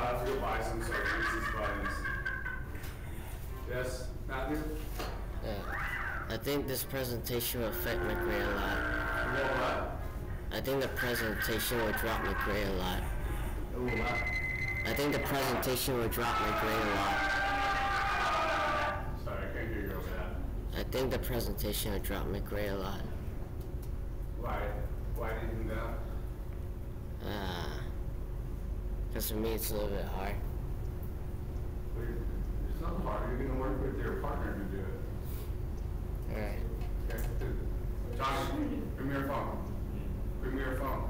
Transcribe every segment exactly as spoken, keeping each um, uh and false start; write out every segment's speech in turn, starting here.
have to go buy some so I can use these buttons. Yes, Matthew? Yeah. I think this presentation will affect McRae a lot. You know what? I think the presentation will drop McRae a lot. Oh, what? I think the presentation will drop McRae a lot. Sorry, I can't hear you over that. I think the presentation will drop McRae a lot. Why? Why do you think that? Uh, because for me it's a little bit hard. It's not hard. You're going to work with your partner to do it. Alright. Okay. Josh, bring me your phone. Bring me your phone.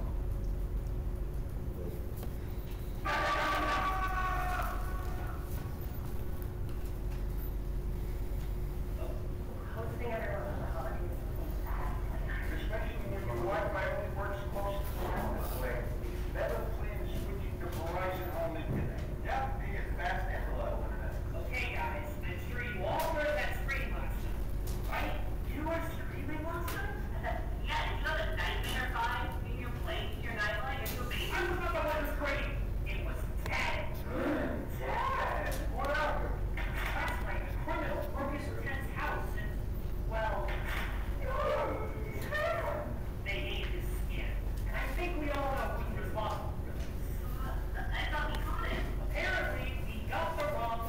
Hosting everyone on the holidays is bad. Especially when your Wi-Fi only works close to the house. It's better plan switching to Verizon Home Internet. Yep, they get fast and reliable internet. Okay, guys, let's stream longer than Screen Monster. Right? You are Screaming Monster? Yeah, it's not a nightmare five in your place, your nightlight, and your baby. I was not the one who screamed. It was Ted. Ted? What happened? Last night, the criminals broke into Ted's house and, well, they ate his skin. And I think we all know who's responsible for this. I thought we caught him. Apparently, we got the wrong.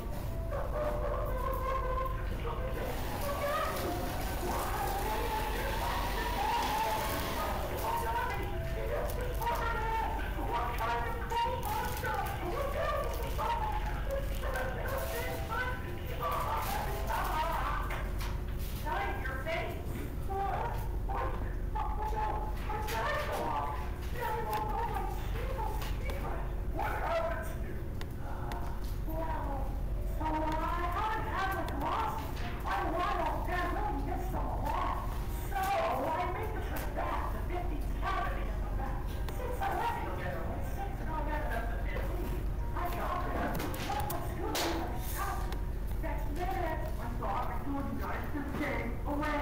What happened to you? Well, so I haven't had the glasses in quite a while. They're really missed a lot. So I made the trip back to fifty's Cavity in the back. Since I left you together with six and I ended up to fifteen, I got there. What was good was I shot. Next minute, I thought I told you guys to stay away.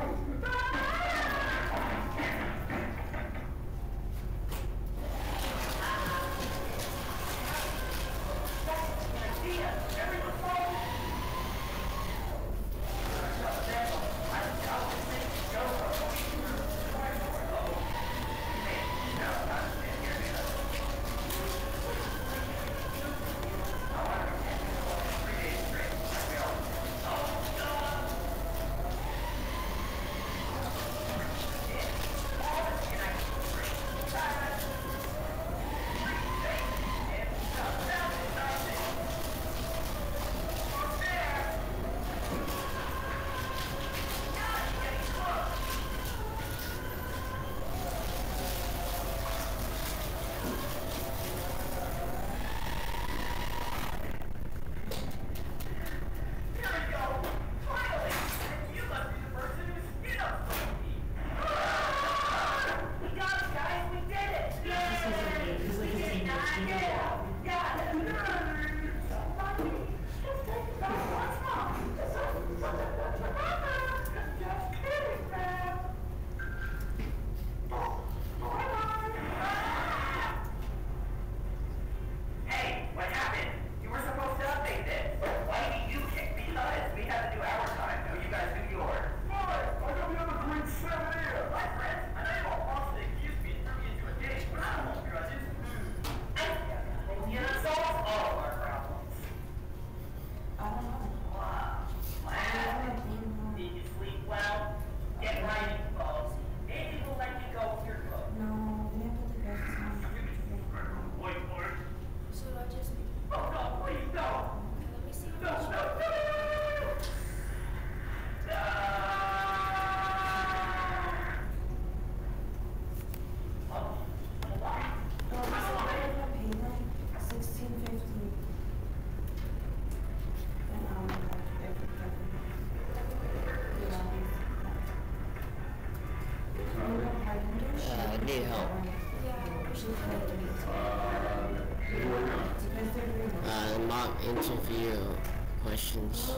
Uh, mock interview questions.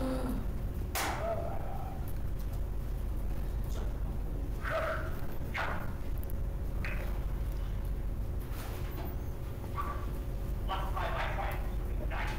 Lost my Wi-Fi.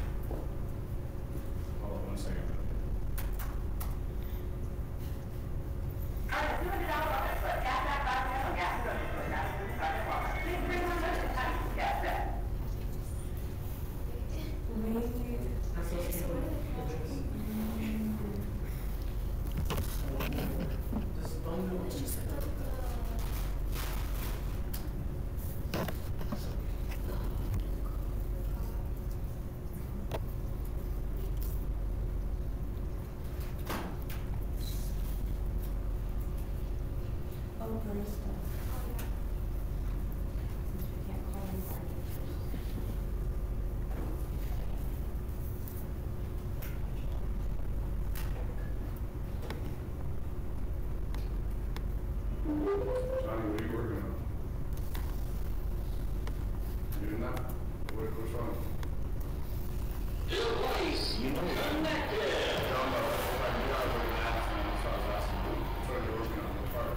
Oh, barista. Since we can't call them signatures. Johnny, what are you working on? You doing that? What, what's wrong? John, uh, like, you guys were gonna ask me, so I was asking you, which one you're working on, what part?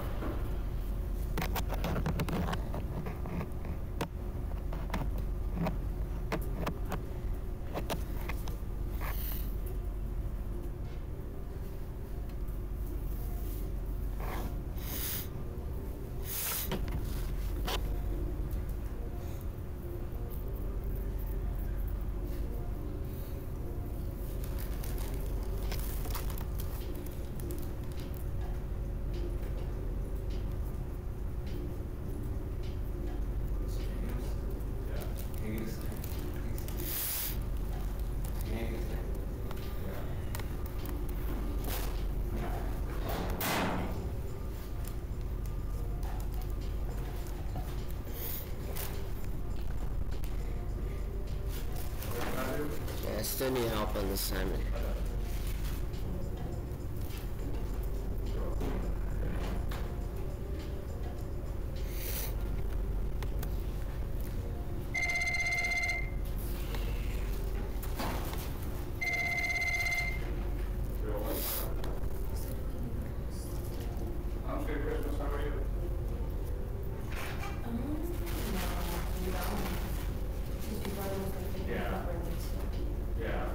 Yeah, I still need help on this assignment. I'm good, Christmas, how are you? Um, no, no. These people are always like thinking Yeah. about birthday stuff. Yeah.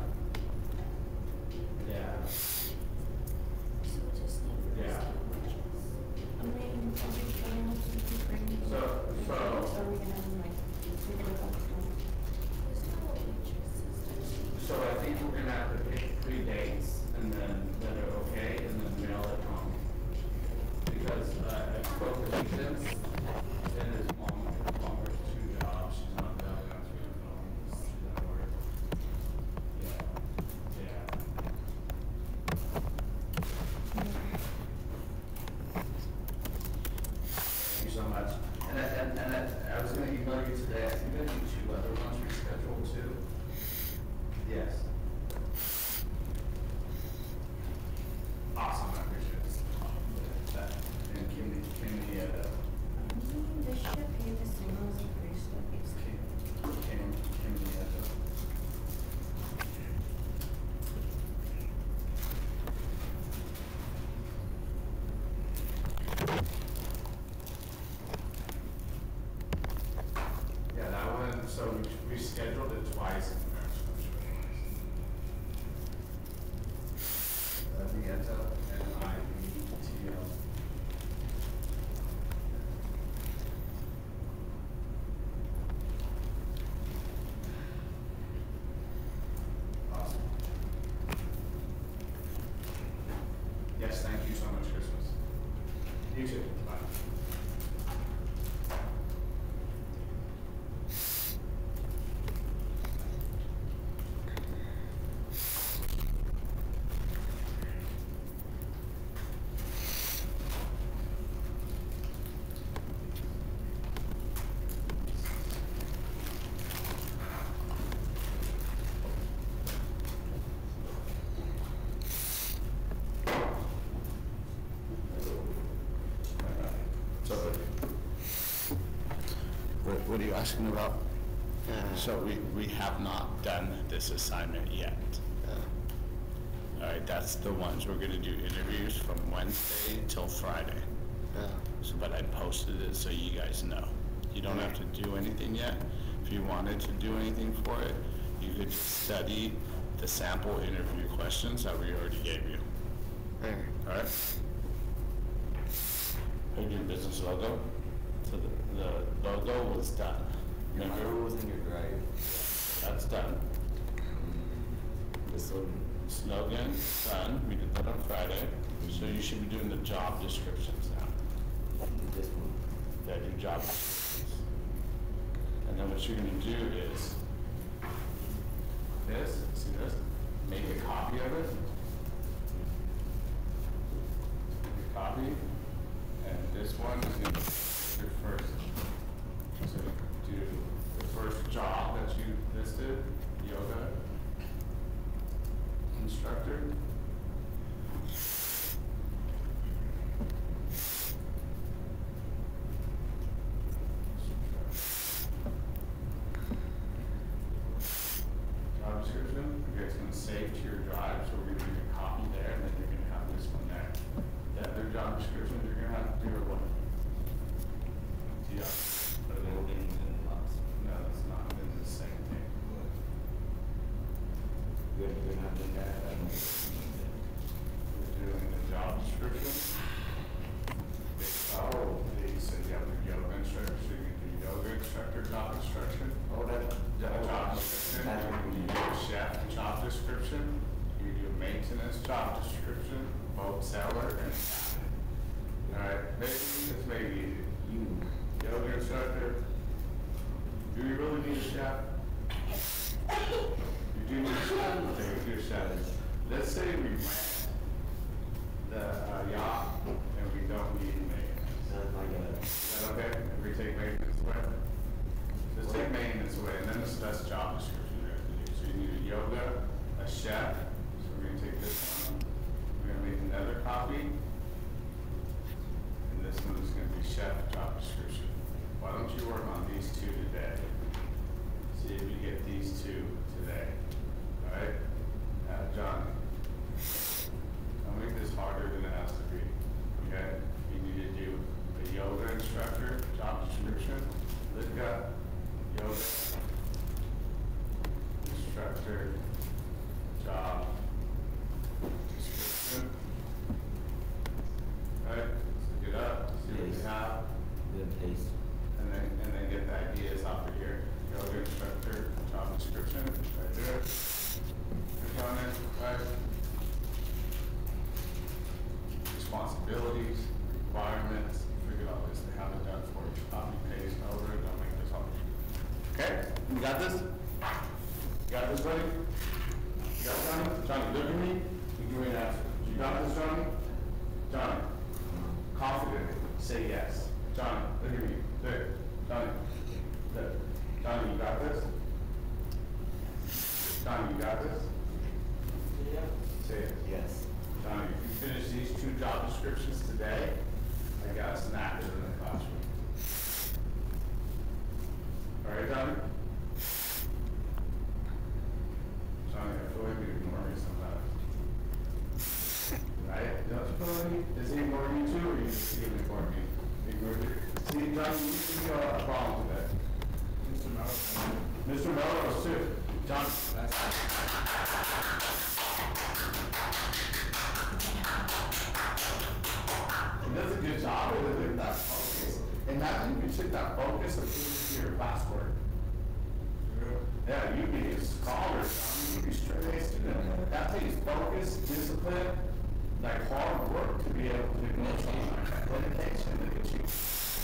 Yeah. So we just need Yeah. sandwiches. I mean, are we gonna have some people bring me? So- so- Are we gonna have like, figure it out? So I think we're gonna have to pick three dates and then that are okay and then mail it home. Because uh, I spoke to Ethan and his mom, mom works two jobs, she's not that much of a phone, so she's at work. Yeah, yeah. Thank you so much. And I, and, and I, I was gonna email you today, I think I need two other ones rescheduled too. Yes. Awesome, I appreciate it. That, and Kimmy, Kimmy, uh, Um, This should pay the same as a bracelet, basically. Kim, Kimmy, uh, yeah, that one, so we, we scheduled it twice in March, I'm sure it was. Uh, Nieto and I, T L. Awesome. Yes, thank you so much, Christmas. You too, bye. So, What, what are you asking about? Uh, So we, we have not done this assignment yet. uh, All right, that's the ones we're gonna do interviews from Wednesday till Friday. uh, So, but I posted it so you guys know. You don't have to do anything yet. If you wanted to do anything for it, you could study the sample interview questions that we already gave you. alright. All right? Are you doing business logo? So the, the logo was done. Remember? Remember was in your drive. That's done. The slogan. Slogan, done. We did that on Friday. So you should be doing the job descriptions now. This one. Yeah, do job descriptions. And then what you're gonna do is this, see this? Make a copy of it. Make a copy. And this one is gonna be your first. So do the first job that you listed, yoga instructor. Job description, okay, it's gonna save to your drive, so we're gonna make a copy there, and then you're gonna have this one there. The other job description, you're gonna have to do or what? Yeah. But they will get into the lots. No, it's not, it's the same thing. We're, we're not doing that. I don't know. We're doing the job description. Oh, they said you have the yoga instructor, so you can do yoga instructor, job description. Oh, that. Yeah, job description, That's what we you need. do a chef job description, you do a maintenance job description, boat seller, and captain. Alright, maybe this may be You. yoga instructor. Do you really need a chef? You do need a chef? Okay, we do a chef. Let's say we rent the uh, yacht and we don't need maintenance. Sounds like a. Is that okay? If we take maintenance away? Just take maintenance away, and then this, that's job description you're gonna do. So you need a yoga, a chef, so we're gonna take this one, we're gonna make another copy. And this one is gonna be chef job description. Why don't you work on these two today? See if you get these two today, all right? Uh, John, I'll make this harder than it has to be, okay? You need to do a yoga instructor, job description, look up yoga instructor, job description. All right, so get up, see what you Yes. have, Good taste. and then, and then get the ideas off of here. Yoga instructor, job description, right there. Click on it, right? Responsibilities, requirements, figure out this, they have it done for you. Copy, paste, over it, don't make this hard. Okay, you got this? You got this, buddy? You got it, Johnny? Johnny, look at me, you give me an answer. You got this, Johnny? Johnny, confidently, say yes. Johnny, look at me, look, Johnny, look. Johnny, you got this? Johnny, you got this? Yeah. Say it. Yes. Johnny, if you finish these two job descriptions today, I got snappers in the classroom. All right, Johnny? Johnny, I feel like you ignore me sometimes. Right? Don't you feel like he, does he ignore you too, or you just see him ignore me? Ignore you? See, Johnny, you, you got a problem today. Mister Melrose. Mister Melrose too. John. He does a good job of it, that focus. Imagine if you took that focus and put it to your classwork. Yeah, you'd be a scholar, John. You'd be straight A student. That takes focus, discipline, like hard work to be able to do something like that. Dedication to get you.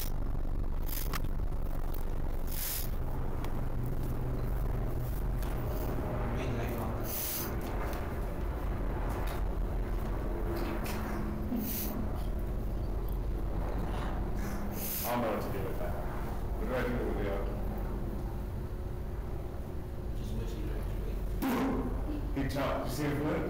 I don't know what to do with that. What do I do with the other? Just wish you graduate. He jumped. You see him flip?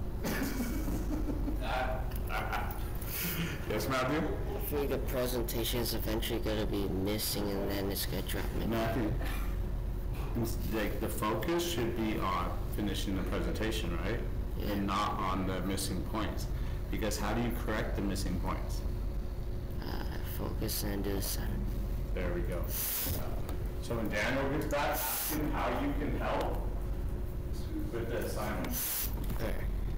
Yes, Matthew? I think the presentation is eventually gonna be missing and then it's gonna drop me. Matthew, it's like the focus should be on finishing the presentation, right? Yeah. And not on the missing points. Because how do you correct the missing points? Uh, focus and do the center. There we go. So when Daniel gets back, ask him how you can help with the assignment. There.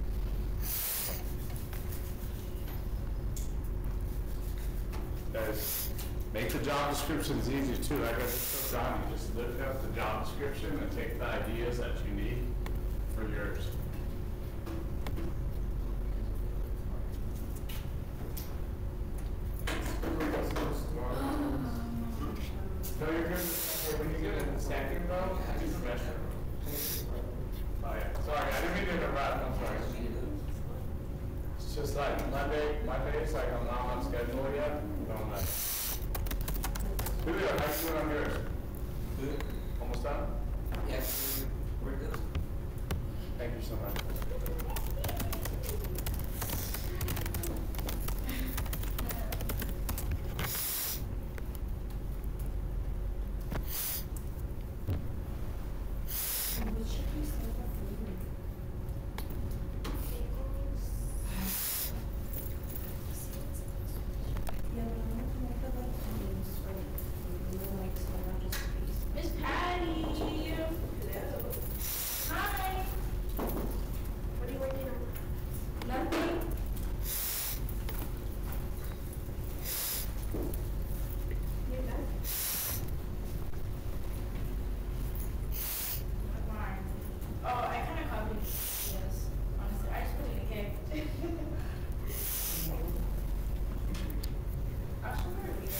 Guys, make the job descriptions easy too. Like I just told Johnny, just look up the job description and take the ideas that you need for yours. my face like I'm not on schedule yet, but I'm like, Julio, how you doing on yours? Good. Almost done? Yes, we're, we're good. Thank you so much. What should we say for food? Yeah, but I'm looking at the like names for food, you know, like, so not just a piece. Miss Patty. Hello. Hi. What are you working on? Nothing. You're done? Not mine. Oh, I kind of copied. Yes. Honestly, I just put it in a cake. I'll show her a video.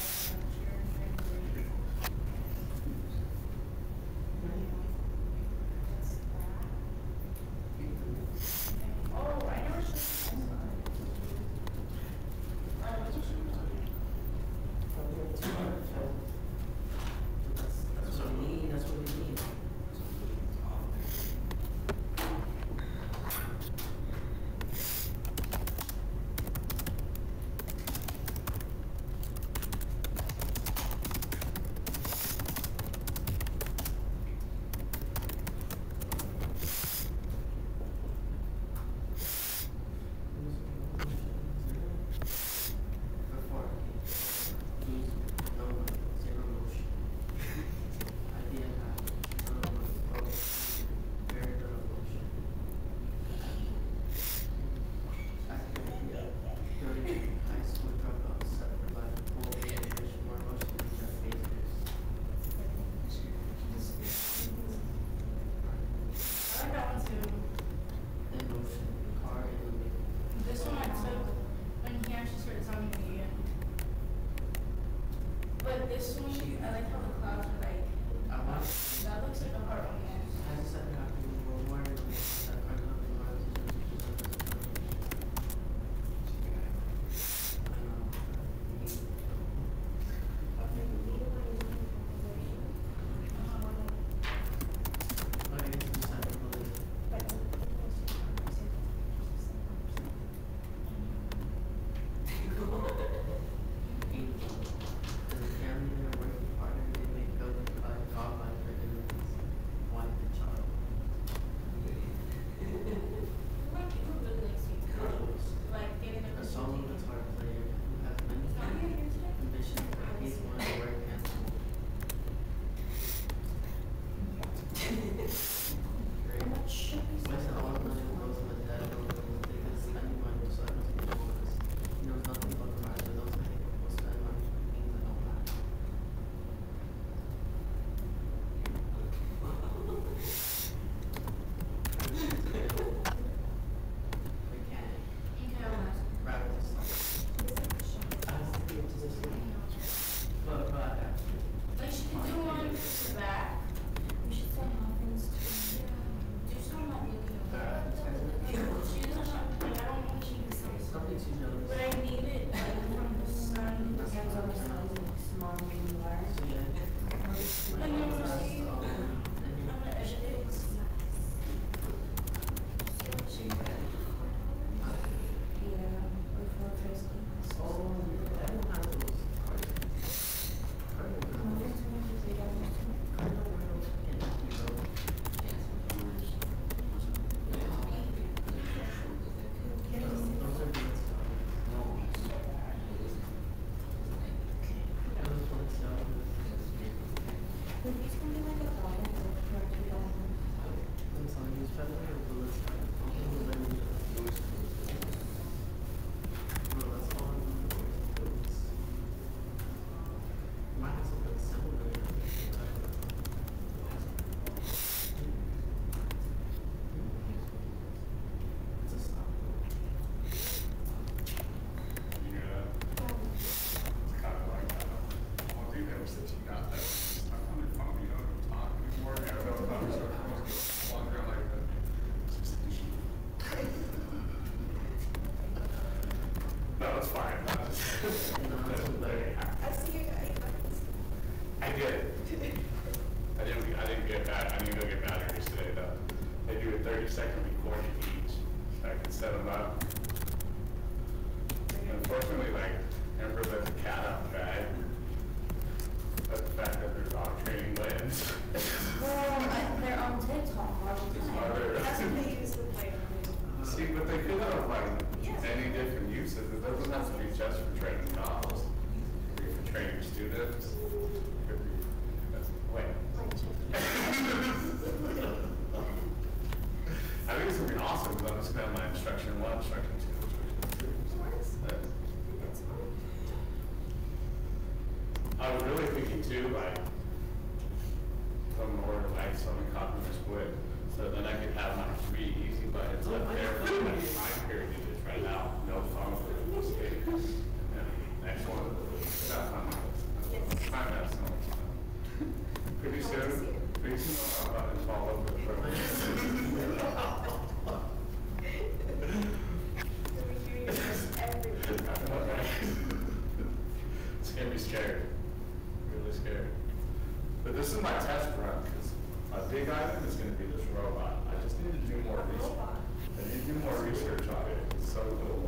Oh, I never saw that. Oh, what's your shoe? That's what we need, that's what we need. Before, use no, zero motion. Idea that, um, oh, very little motion. Academia, thirty high school dropouts suffer by poor motivation, more motion than their phases. I like that one too. Then motion, car, and moving. This one I took when he actually started talking to me again. But this one, I like how the clouds are like, I want, that looks like a heart on there. I just said that we were worried about that part of the lives of the I know, we need to But I guess it's not really, painful. As a family, they're working harder, they make building by God by their enemies, one the child. Like people really like sweet potatoes. Like getting a A solo guitar player who has many ambitions, but he's one to work handsome. Great. When all the money goes with that, I don't know what they can spend money, so I must be focused. He knows nothing about the rise of those many people spend money for things that don't matter. We can't Okay, I'll ask. practice. I was thinking to this one. But, but, Like she could do one to the back. We should say muffins too. Do some like looking over. She doesn't have, like, I don't know if she can say something. something too jealous. But I need it like from the sun. Depends on the size of the small and large. So, yeah. I never see you. Um, I'm gonna edit it. Yeah, or for frisbee. Oh, everyone has those cards. Cardinal Muffins are usually double. Cardinal Royals and Hero. Those are good stuff. Those ones, so. I see you guys. I did. I didn't, I didn't get that, I didn't go get batteries today though. They do a thirty second recording each, so I can set them up. Unfortunately, like, Ember let the cat out the bag. But the fact that their dog training lands. Well, they're on TikTok all the It's time. harder. That's what they use with like. See, but they could have like many different uses. It doesn't have to be just for training dogs. It could be for training students. It could be, that's, wait. I think it's gonna be awesome because I'm just gonna have my instruction one, instruction two, instruction three. I was really thinking too, like, some more like some copy or split, so then I could have my three easy buttons up there for my time period to just right now, no phone for the mistake. And then next one, that's on my list. Time that's no time. Pretty soon, pretty soon I'll have buttons all over the program. It's gonna be scary, really scary. But this is my test run, because my big item is gonna be this robot. I just need to do more research. I need to do more research on it. It's so cool.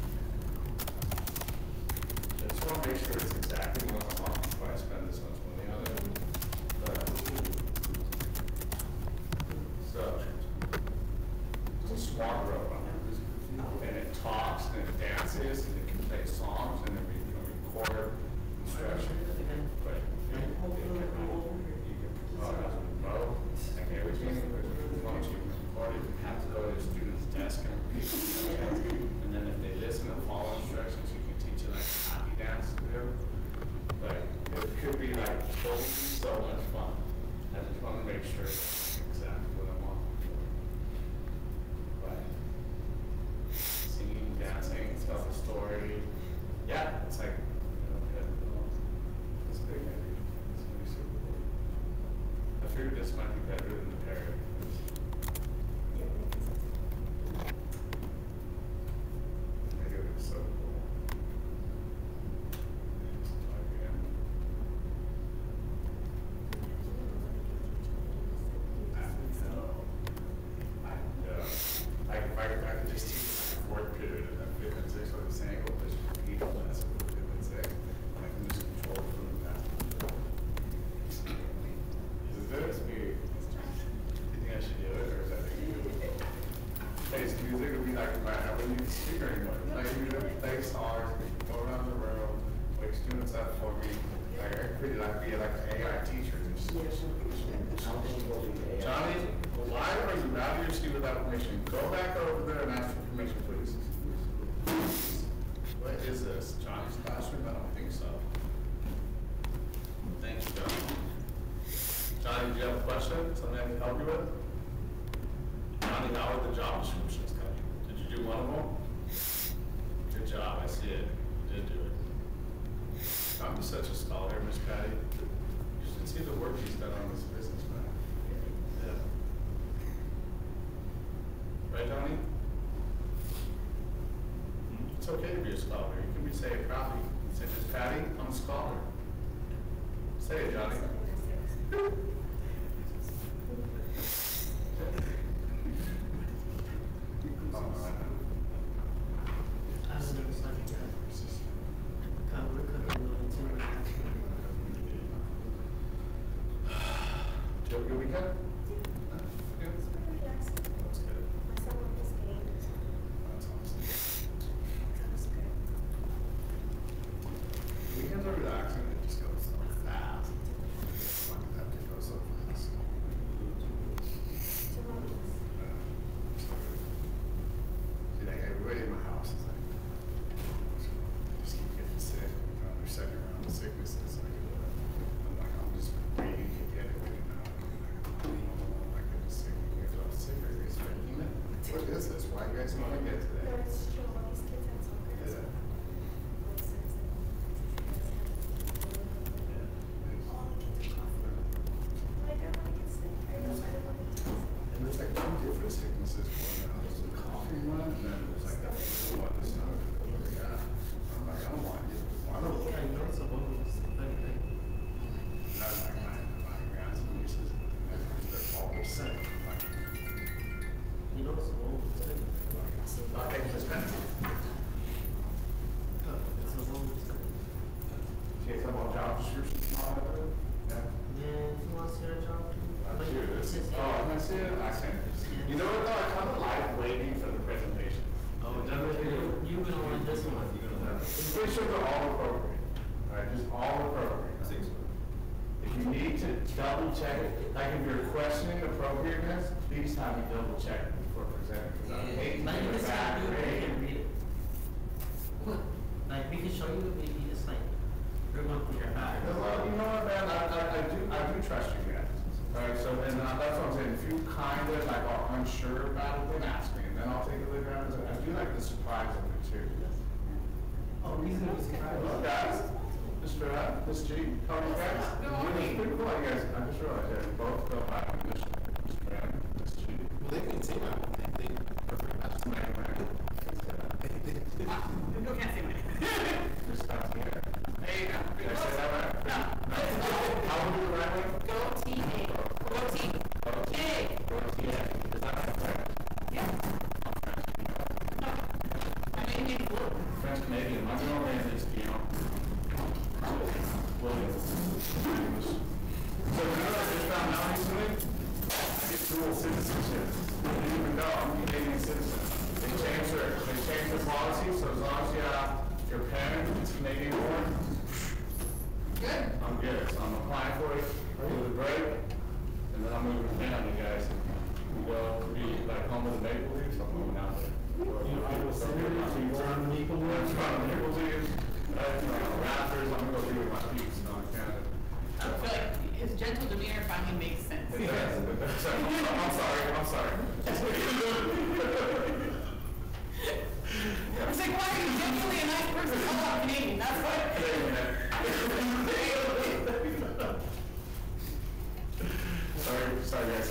I just wanna make sure it's exactly what I want before I spend this much money on it. But, so, it's a smart robot. And it talks and it dances and it can play songs and it can record instructions. But you can, you can, you can, uh, remote and everything. As long as you can record it, you have to go to the student's desk and repeat. And then if they listen and follow instructions, you can teach it like a happy dance to do. Like, it could be like totally so much fun. I just want to make sure it's exactly what I want. But singing, dancing, tell the story. Yeah, it's like, you know, yeah, it's big maybe. It's gonna be super cool. I figured this might be better than the parrot. Maybe it was so cool. Just type in. I know. I know. I, if I, I could just teach the fourth period and then fifth and sixth, what I'm saying, or just repeat the lesson for fifth and sixth, and I can just control it from that. Is this me? You think I should do it, or is that thing you do? Hey, it's music would be like, if I wouldn't need to speak anymore. Play music, play songs, go around the room, wake students up for me. Like, I could really like be like an A I teacher. Just- Johnny, why are you out of your seat without permission? Go back over there and ask for permission, please. What is this? Johnny's classroom? I don't think so. Thank you, Johnny. Johnny, do you have a question? Something I can help you with? Johnny, how are the job descriptions coming? Did you do one of them? Good job, I see it. You did do it. I'm such a scholar, Miss Patty. You should see the work he's done on this business, man. Yeah. Right, Johnny? It's okay to be a scholar. You can be say it proudly. Say, Miss Patty, I'm a scholar. Say it, Johnny. I don't know, it's like that. God, we're cooking a little too much. Did you have a good weekend? Yeah. That's good. That's awesome. Weekends are relaxing. It just goes so fast. It's fun to have to go so job descriptions and all that, good? Yeah. Yeah, if you want to see our job too. I'm Like, curious. it's just- Oh, I see it, I see it. You know what, though, I kind of like waiting for the presentation. Oh, definitely. You've been on this one. I'm pretty sure they're all appropriate, right, just all appropriate. I think so. If you need to double check it, like if you're questioning appropriateness, please have me double check it before presenting, because I hate to Like, give this a guy, bad you grade. can read it. What? Like, we can show you, maybe just like, we're going through your back. Well, you know what, man, I, I, I do, I do trust you guys, alright, so, and uh, that's what I'm saying, if you kind of like are unsure about it, then ask me, and then I'll take a look at it, I do like the surprise of it too. Oh, reason to be surprised. Hello, guys, Mister Uh, Miss G, how are you guys? Good morning. Pretty cool, you guys, I just realized, yeah, you both go by Mister Mister Uh, Miss G. Well, they can say that. They think perfect match. Man, man. You can't say my name. Just stop here. Hey, did I say that right? No. How would you write it? Go team A. Go team. A. Yeah, is that right? Yeah. No. My name is Blue. French Canadian, my middle name is Guillaume. Williams. So you know what I just found out recently? I get dual citizenship. I didn't even know, I'm a Canadian citizen. They changed their, they changed their policy, so as long as you have your parent is Canadian born, Good. I'm good. So I'm applying for it, over the break, and then I'm moving to Canada, guys. We go, we like home with the Maple Leafs, I'm moving out there. You know, I was saying, I'm Maple Leafs, I'm Maple Leafs, uh, you know, Raptors, I'm gonna go be with my peeps, you know, in Canada. I feel like his gentle demeanor finally makes sense. It does, it does. I'm sorry, I'm sorry. I was like, why are you genuinely a nice person? Oh, I'm Canadian. That's what. Sorry, sorry guys.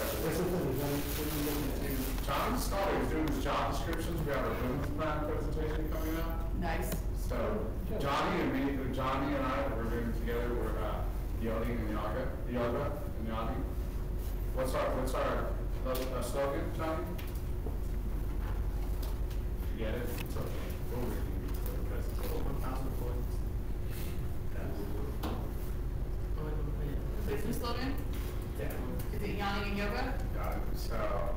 John Scholar is doing his job descriptions. We have a business plan presentation coming up. Nice. So Johnny and me, Johnny and I, we're doing together. We're uh, yoga and yoga, yoga and yoga. What's our what's our uh, slogan, Johnny? You get it? It's okay. We'll read it for the presentation. One thousand points. Oh, I don't play it. Business slogan? Yeah. Is it Yanni and Yoga? Got it. So.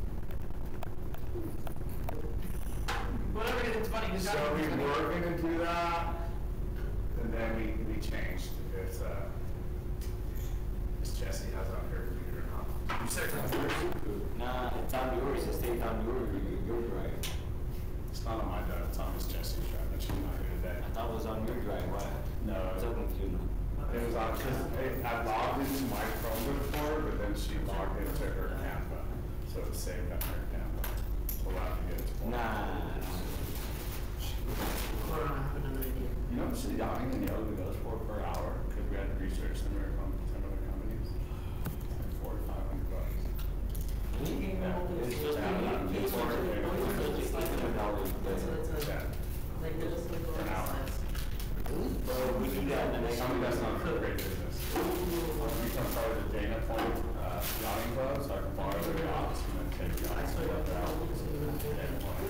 Whatever it is, it's funny. 'cause So Johnny we was funny. were gonna do that, and then we, we changed. It's, uh, Miss Jessie has it on her computer now. You said it's on yours? Nah, it's on yours. It stays on your, your drive. It's not on my drive, it's on Miss Jessie's drive, but she's not here today. I thought it was on your drive. Why? No, So confused. it was on, cause it- I logged into my Chrome before, but then she logged into her Canva, so it's saved on her Canva. So we'll have to get it. to- Nah. Hold on, I have another idea. You know, the yachting and yoga goes for per hour, because we had to research some of our, some of the companies. It's like four to five hundred bucks. It's just, it's for, it's like a dollar. That's what it says. Yeah. Like, they're just like, For an hour. Well, we do that in the next. Somebody that's not a great business. I'll become part of the Dana Point, uh, yachting club, so I can borrow their yachts and then take the yachts and go out. Dana Point.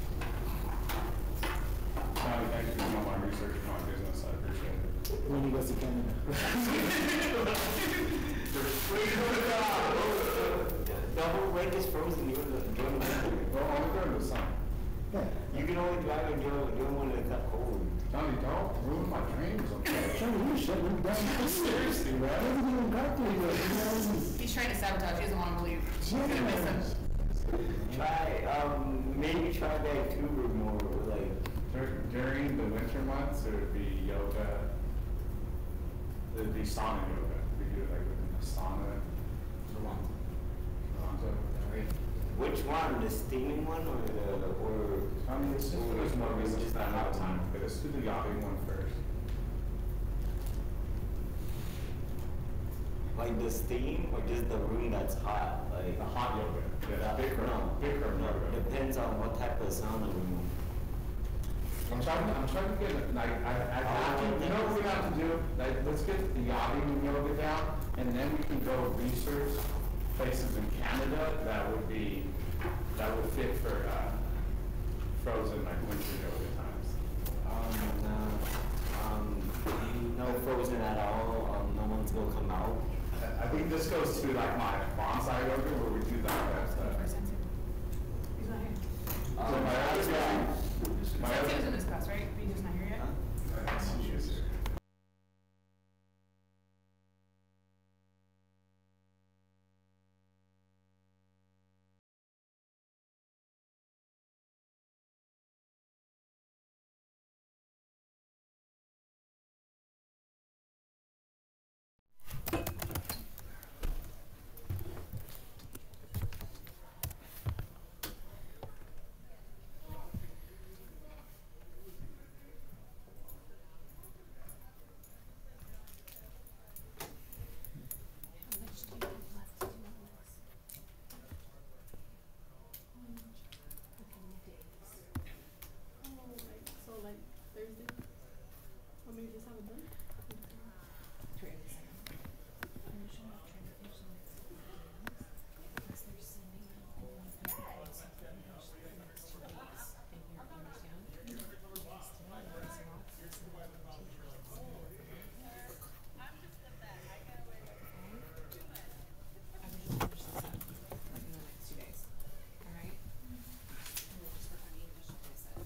Johnny, thank you for doing my research on my business, I appreciate it. When he goes to Canada. The whole lake is frozen, you're the, during the winter. Well, only during the summer. Yeah. You can only drive it during, during when it's that cold. Johnny, don't ruin my dreams, okay? Johnny, you shut me down. Seriously, I man. haven't even got there yet. You know, He's trying to sabotage. He doesn't want to leave. He's gonna miss him. Try, um, maybe try Vancouver more, like, Dur- During the winter months, it would be yoga, it'd be sauna yoga. We do it like within the sauna. Toronto. Toronto. which one, the steaming one or the, or? I mean, it's just, there's no reason just that amount of time, but let's do the yachting one first. Like the steam or just the room that's hot, like? The hot yoga, yeah, That- Bikram, no, Bikram no, yoga. depends on what type of sauna room. I'm trying, I'm trying to get, like, I, I, I think, you know what we have to do? Like, let's get the yachting yoga down, and then we can go research places in Canada that would be, that would fit for, uh, frozen, like, winter yoga times. Um, uh, um, you know frozen nothing at all, um, no one's gonna come out. I I think this goes to like my bonsai yoga where we do that stuff. He's not here. So my other guy, my Sensei was in other, this class, right? But he's just not here yet? uh, she is here. How much do you have left to do on this? How many days? Oh, like, so like Thursday? Want me to just have it done? Try to send it. I'm sure I'll try to finish the next couple of days. Because they're sending out all of the reports of the next the next two weeks. And you understand? Just today, it's not, it's not the teacher, it's not the I would just finish this up, like in the next two days, alright? And then just work on English, like I said.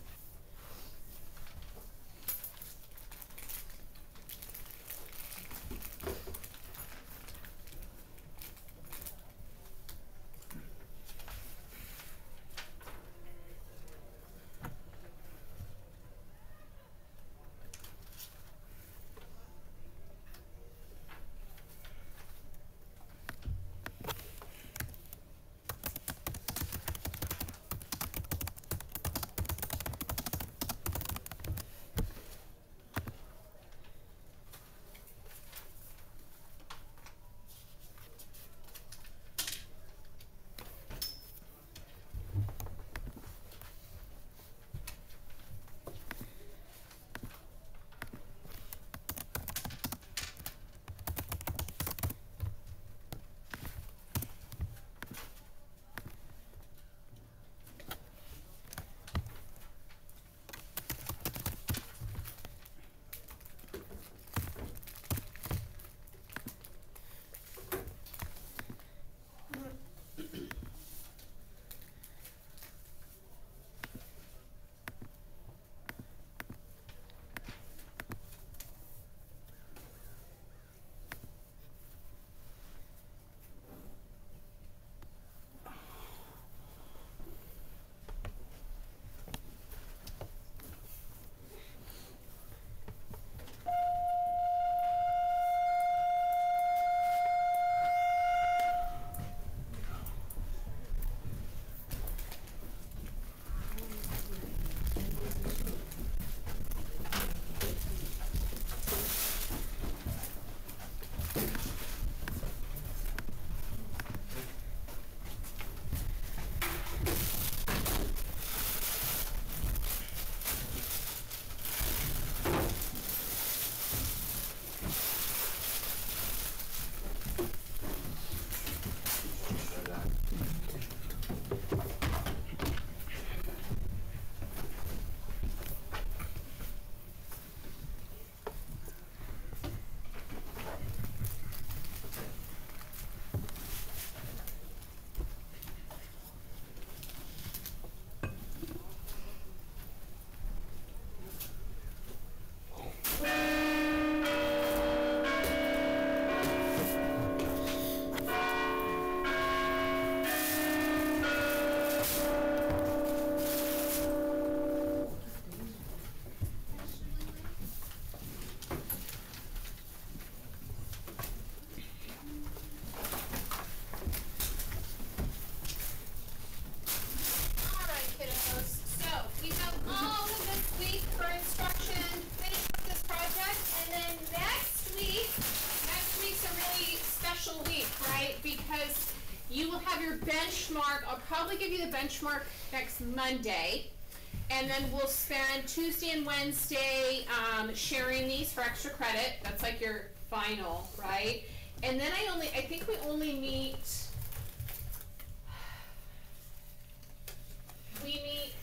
because you will have your benchmark. I'll probably give you the benchmark next Monday. And then we'll spend Tuesday and Wednesday um, sharing these for extra credit. That's like your final, right? And then I only, I think we only meet, we meet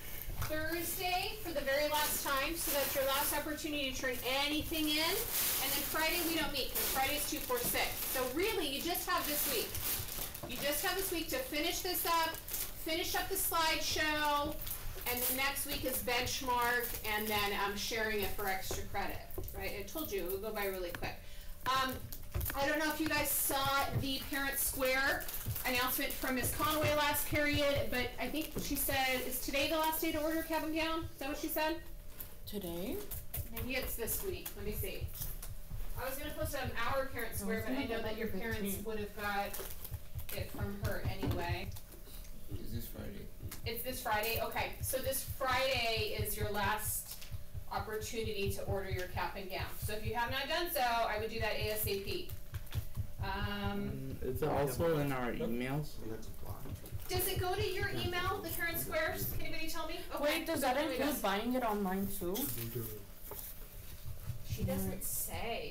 Thursday for the very last time, so that's your last opportunity to turn anything in. And then Friday we don't meet, because Friday's two four six. So really, you just have this week. You just have this week to finish this up, finish up the slideshow, and the next week is benchmark, and then I'm sharing it for extra credit, right? I told you, it will go by really quick. Um, I don't know if you guys saw the Parent Square announcement from Miz Conway last period, but I think she said, is today the last day to order cap and gown? Is that what she said? Today? Maybe it's this week. Let me see. I was gonna post it on our Parent Square, but I know that your parents would have got it from her anyway. Is this Friday? It's this Friday? Okay, so this Friday is your last opportunity to order your cap and gown. So if you have not done so, I would do that ASAP. Um, Is it also in our emails? does it go to your email, the Parent Squares? Can anybody tell me? Okay. Wait, does that Here we go. include buying it online too? She doesn't say.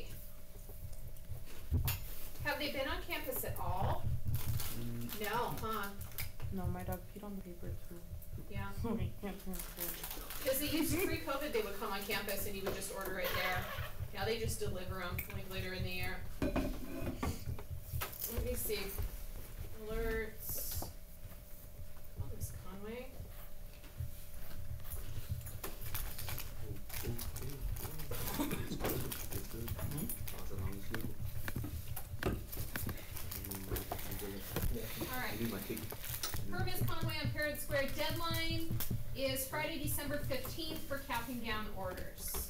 Have they been on campus at all? No, huh? No, my dog peed on the paper too. Yeah. I can't transfer it. Because they used to, pre-COVID, they would come on campus and you would just order it there. Now they just deliver them like later in the year. Let me see. Alerts. Oh, Miss Conway. Alright. Per Miz Conway on Parent Square, deadline is Friday, December fifteenth for cap and gown orders.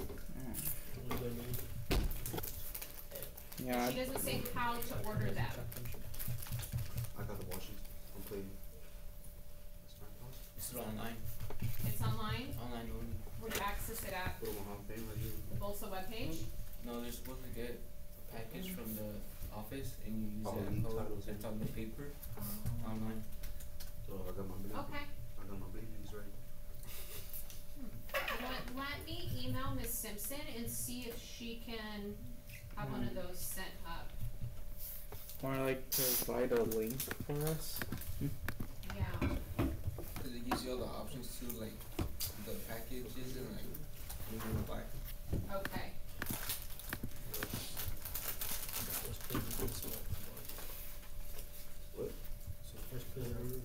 Yeah. She doesn't say how to order them. I got the Washington. I'm playing. This is online. It's online. Online only. Where do you access it at? Put them on my right here. The Bolsa webpage? No, they're supposed to get a package from the office and you use Oh, that you code. titles, It's on the paper. Oh. Online. So I got my blue. Okay. I got my bleedings right. You know what, let me email Miss Simpson and see if she can have one of those sent up. Or like provide a link for us? Yeah. Cause it gives you all the options too, like the packages and like what you wanna buy. Okay. What? So first put it on.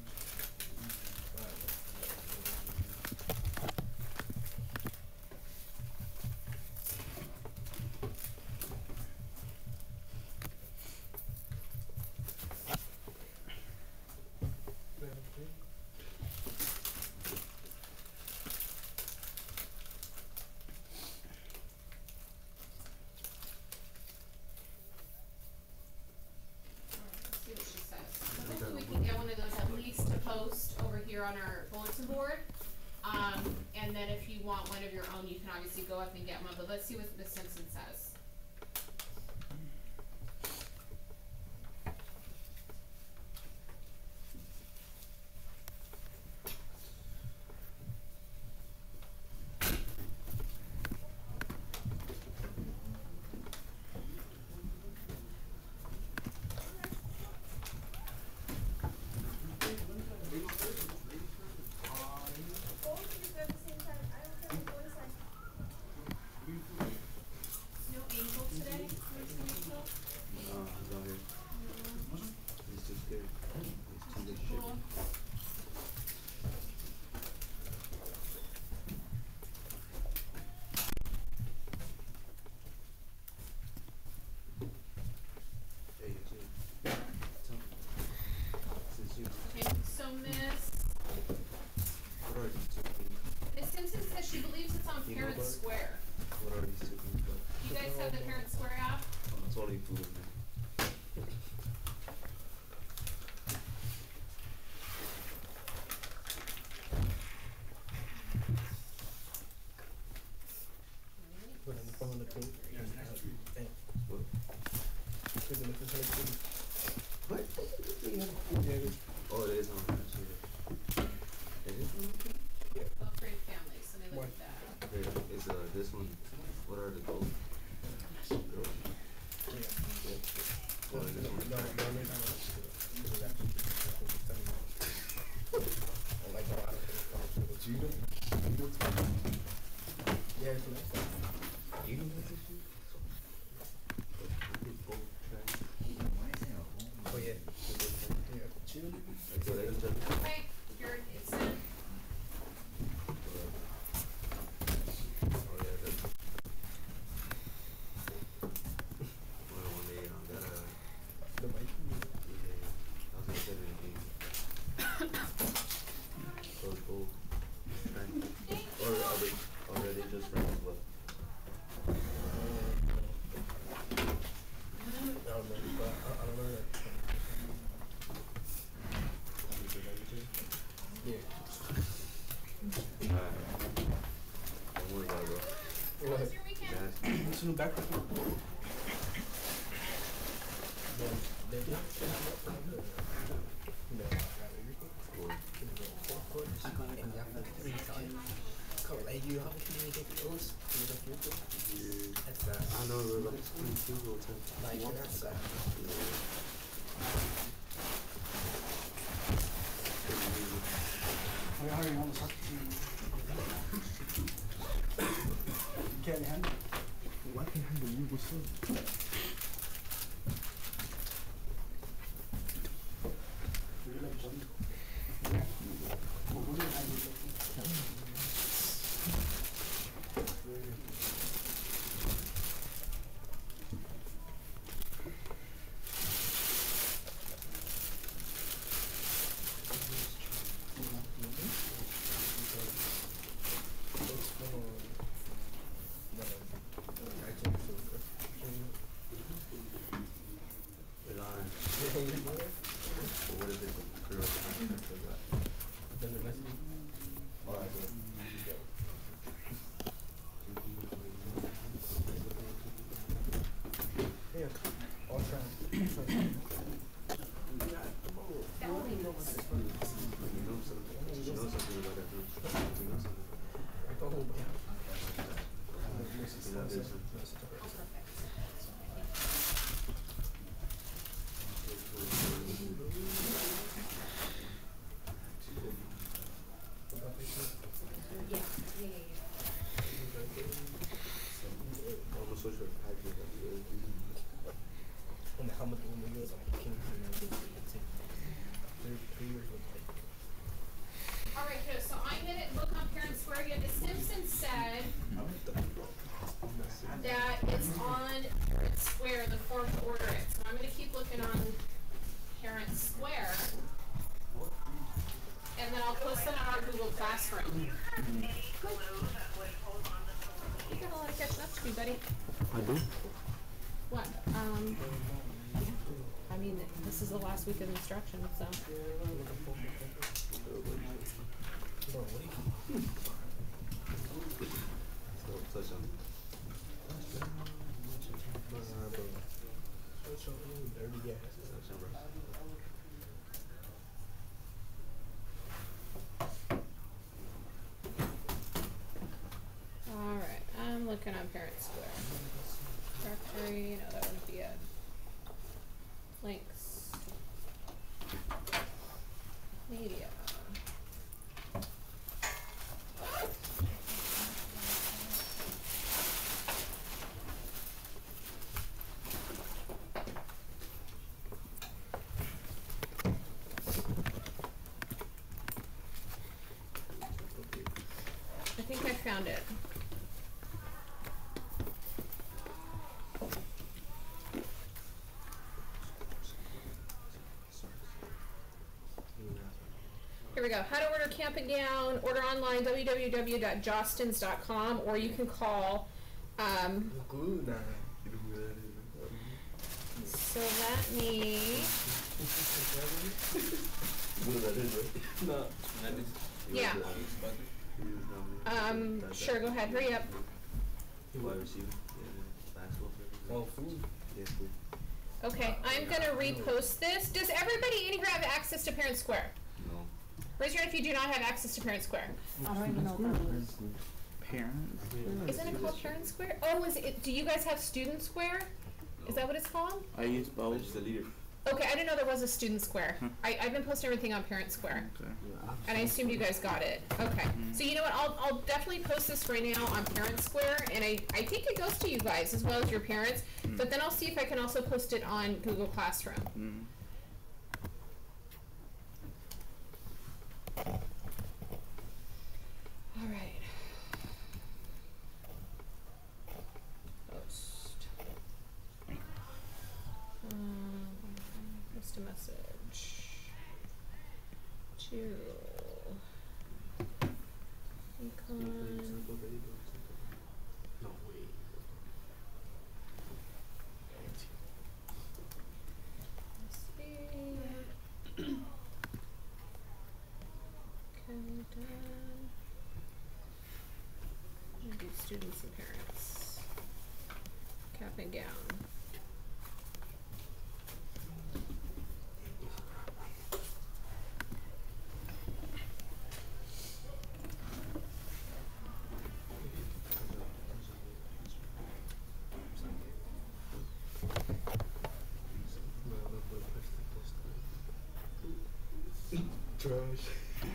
On our bulletin board, um, and then if you want one of your own, you can obviously go up and get one, but let's see what Miz Simpson says. Square. What are these two things about? You guys have the Parent Square app? Oh, it's only food, man. What? Oh, it is on there. It is on there? Yeah. Well, great families, so they look at that. Okay, is uh, this one, what are the goals? Girls? Yeah. Yeah. What are this one? Yeah, it's nice. You can do this shit? Oh yeah. Yeah. Chill. Okay, here it's in. The mic. Or are they already just friends with? I don't know, but I, I don't know that. Yeah. Don't worry about it, bro. What? What's your weekend? What's new back? I know, we're like twenty-two or ten. Like, that's sad. I already want to talk to you. You can't handle it. Why can't handle you? What's up? You're like, what? Yeah. Well, what did I do? Tell me. What is it? Girl, Then the message. oh, that's it. Yeah. All trans. You know something? You know something about that, dude. You know something. I thought, oh, yeah. You know, there's some- Almost social package that we always do. And how much woman was like king and everything. There's three years of like. All right, kiddo, so I'm gonna look on Parent Square again. The Simpsons said that it's on Parent Square, the form to order it. So I'm gonna keep looking on Parent Square. And then I'll post them on our Google Classroom. You got a lot of catching up to do, buddy. I do? What? Um, I mean, this is the last week of instruction, so. So, touch on. Dirty gas. Touch on, bro. Alright, I'm looking on Parent Square. Directory, no, that wouldn't be it. Links. Media. I think I found it. Here we go. How to order camping gown. Order online, w w w dot jostens dot com, or you can call. Um, Glue now. so that means. No. Yeah. Um, sure, go ahead. Hurry up. Wide receiver. Yeah, basketball. Oh, food. Yeah, food. Okay, I'm gonna repost this. Does everybody in here have access to Parent Square? No. Raise your hand if you do not have access to Parent Square. I don't even know what that is. Parents? Isn't it called Parent Square? Oh, is it? Do you guys have Student Square? Is that what it's called? I use I'm both. just a leader. Okay, I didn't know there was a student square. I, I've been posting everything on Parent Square. Okay. And I assumed you guys got it. Okay. So you know what, I'll, I'll definitely post this right now on Parent Square, and I, I think it goes to you guys as well as your parents, but then I'll see if I can also post it on Google Classroom. Mm. All right. Post. Um, post a message to Econ. No way. Okay, done. I'm gonna do students and parents. Cap and gown. Trash.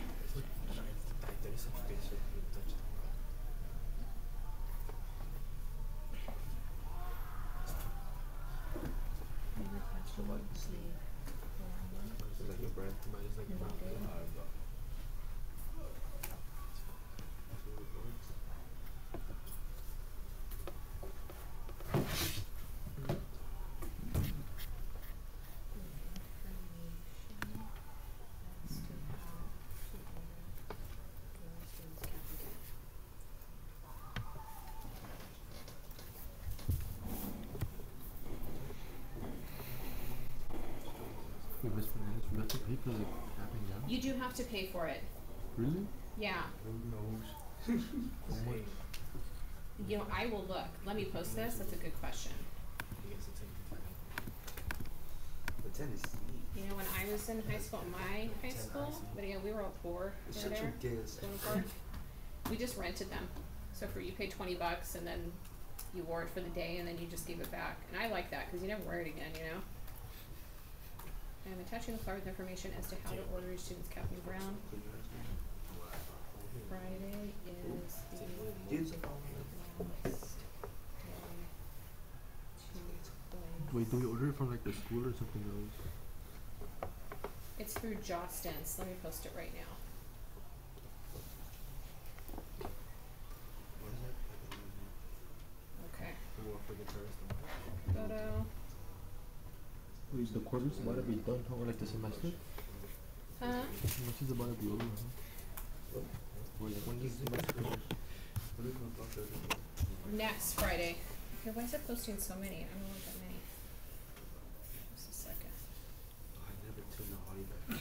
It's like a brand, but it's like a brand. Wait, Miss Fernandez, we have to pay for the capping down? You do have to pay for it. Really? Yeah. Who knows? How much? You know, I will look. Let me post this. That's a good question. The ten is You know, when I was in high school, my high school, but yeah, we were all poor It's over such a there. guess. Bonaparte. We just rented them. So for you pay twenty bucks and then you wore it for the day and then you just give it back. And I like that because you never wear it again, you know? I'm attaching the card with information as to how to order your student's cap and brown. Friday is the last day to play. Wait, do we order it from like the school or something else? It's through Jostens. Let me post it right now. Okay. Photo. Wait, the quarter's about to be done, huh? Or like the semester? Huh? Semester is about to be over, huh? Or like when does the semester finish? Next Friday. Okay, why is it posting so many? I don't want that many. Just a second. I never tuned the audio back.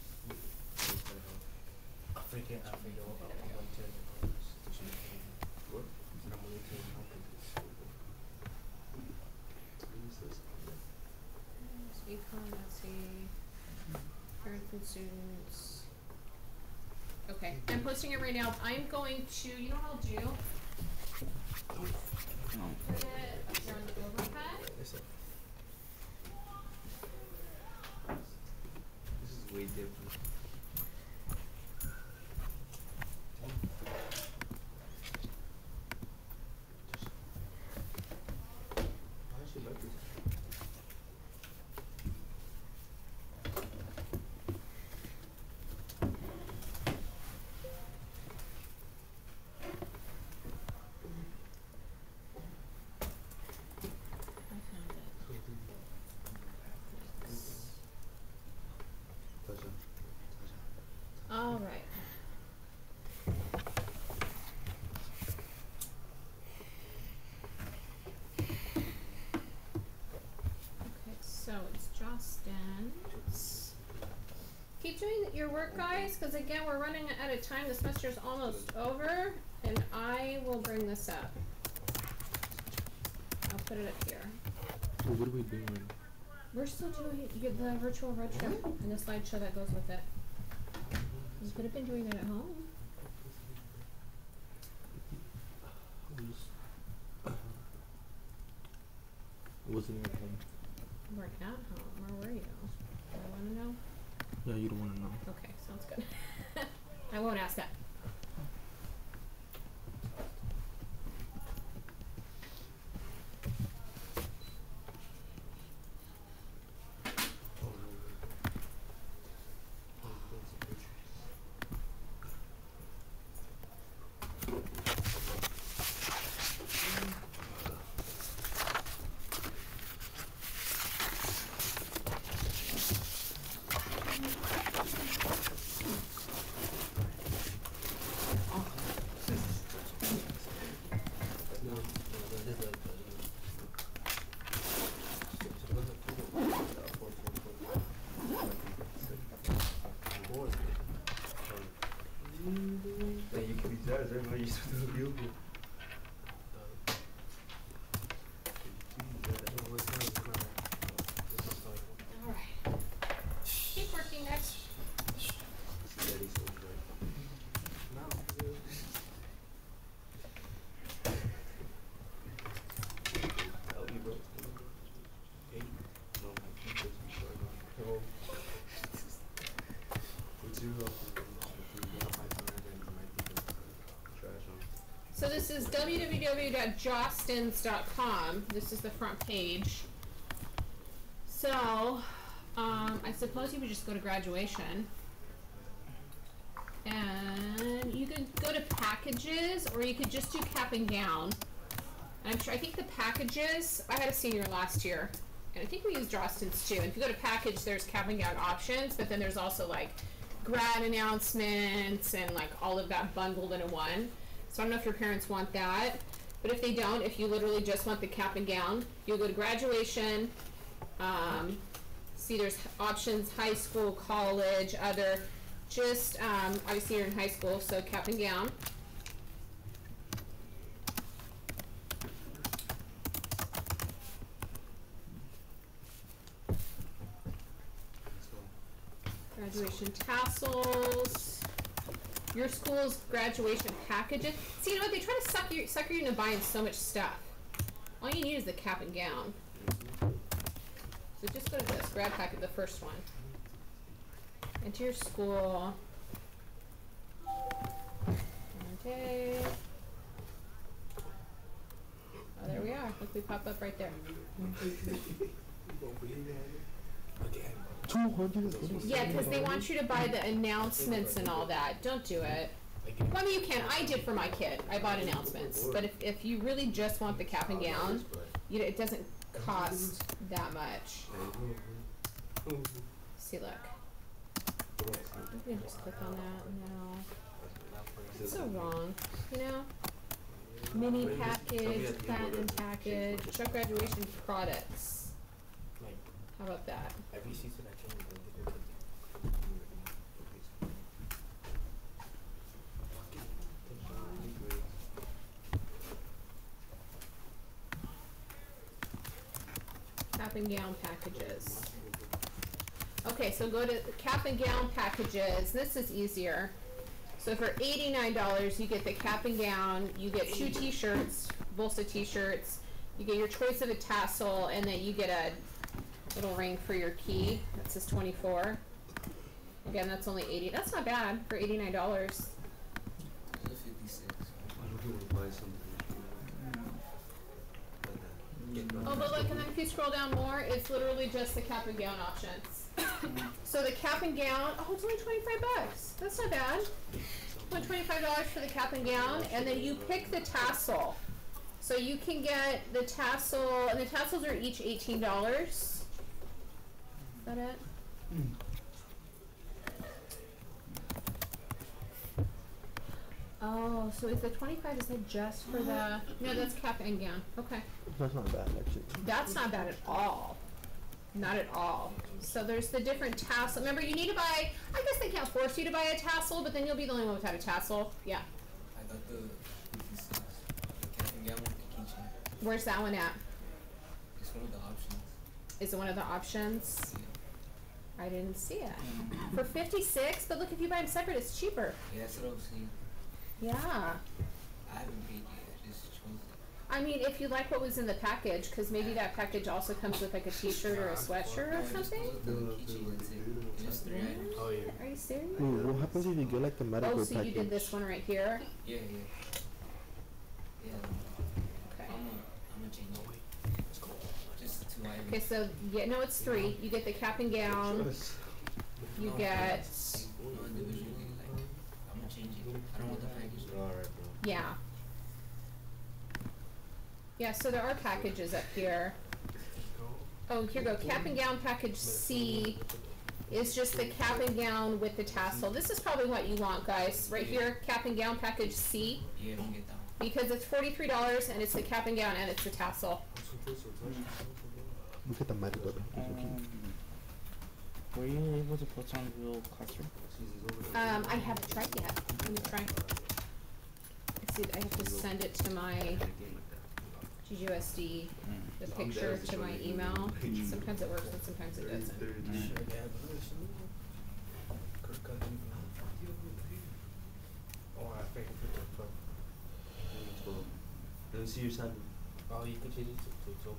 I forget, I forget what I want to. What? I'm only tuned how big this is. Econ, let's see. Parents and students. Okay, I'm posting it right now. I'm going to, you know what I'll do? Put it up here on the overhead. This is way different. I actually like this. All right. Okay, so it's Jostens. Keep doing your work, guys, because again, we're running out of time. The semester's almost over, and I will bring this up. I'll put it up here. So what are we doing? We're still doing you get the virtual road trip and the slideshow that goes with it. You could have been doing it at home. I wasn't at home. You weren't at home, or were you? Do I wanna know? Yeah, you don't want to know. Okay, sounds good. I won't ask that. Like you can be judged, everybody used to do you. Alright. Keep working next. So this is w w w dot jostens dot com. This is the front page. So, um, I suppose you would just go to graduation. And you could go to packages, or you could just do cap and gown. I'm sure, I think the packages, I had a senior last year, and I think we used Jostens too. And if you go to package, there's cap and gown options, but then there's also like grad announcements and like all of that bundled into one. So I don't know if your parents want that, but if they don't, if you literally just want the cap and gown, you'll go to graduation, um, see there's options, high school, college, other, just, um, obviously you're in high school, so cap and gown. Graduation tassels. Your school's graduation packages. See, you know what? They try to sucker you, sucker you into buying so much stuff. All you need is the cap and gown. So just go to this grad packet, the first one. Enter your school. Okay. Oh, there we are. Look, we pop up right there. two hundred. Yeah, because they want you to buy the announcements and all that. Don't do it. Well, I mean, you can. I did for my kid. I bought announcements. But if, if you really just want the cap and gown, you know, it doesn't cost that much. See, look. You can just click on that. No. It's so wrong. You know? Mini package, platinum package, Chuck graduation products. How about that? Every season I change it. Cap and gown packages. Okay, so go to cap and gown packages. This is easier. So for eighty-nine dollars, you get the cap and gown, you get two t-shirts, Volsa t-shirts, you get your choice of a tassel, and then you get a little ring for your key. That says twenty-four. Again, that's only eighty. That's not bad for eighty-nine dollars. Oh, but look, and then if you scroll down more, it's literally just the cap and gown options. So the cap and gown, oh, it's only twenty-five bucks. That's not bad. Only twenty-five dollars for the cap and gown, and then you pick the tassel. So you can get the tassel, and the tassels are each eighteen dollars. Is that it? Oh, so is the twenty-five, is that just for the, no, that's cap and gown. Okay. That's not bad, actually. That's not bad at all. Not at all. So there's the different tassel. Remember, you need to buy, I guess they can't force you to buy a tassel, but then you'll be the only one without a tassel. Yeah. I got the, the cap and gown with the keychain. Where's that one at? It's one of the options. Is it one of the options? Yeah. I didn't see it. For fifty-six, but look, if you buy them separate, it's cheaper. Yeah, that's what I was saying. Yeah. I haven't paid yet. I just chose it. I mean, if you like what was in the package, cause maybe that package also comes with like a t-shirt or a sweatshirt or something? Oh yeah. Are you serious? Ooh, what happens if you get like the medical Oh, so package? you did this one right here? Yeah, yeah. Yeah. Okay. I'm gonna, I'm gonna change it. Just two items. Okay, so, yeah, no, it's three. You get the cap and gown, you No, get, no, individually, like, I'm gonna change it. I don't want the package. Alright, bro. yeah. Yeah, so there are packages up here. Oh, here you go, cap and gown package C is just the cap and gown with the tassel. This is probably what you want, guys. Right here, cap and gown package C. Yeah, I'm gonna get that one. Because it's forty-three dollars and it's the cap and gown and it's the tassel. Look at the medical. Um, were you able to put on real classroom? Um, I haven't tried yet. Let me try. Let's see, I have to send it to my G G U S D, the picture to my email. Sometimes it works and sometimes it doesn't. Oh, I think it's twelve. Let me see your sample. Oh, you could change it to twelve.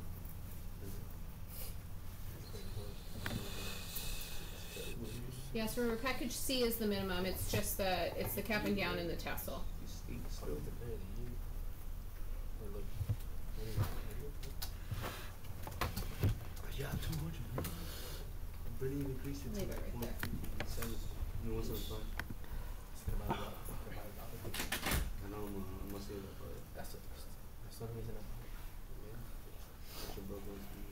Yes, remember package C is the minimum. It's just the, it's the cap and gown and the tassel. Yeah, too much, man. Really increased it to Leave it right like there. one seven. You know what's on top? I know I'm, uh, I'm gonna say that, but that's the that's the reason I'm. Yeah. That's your brother.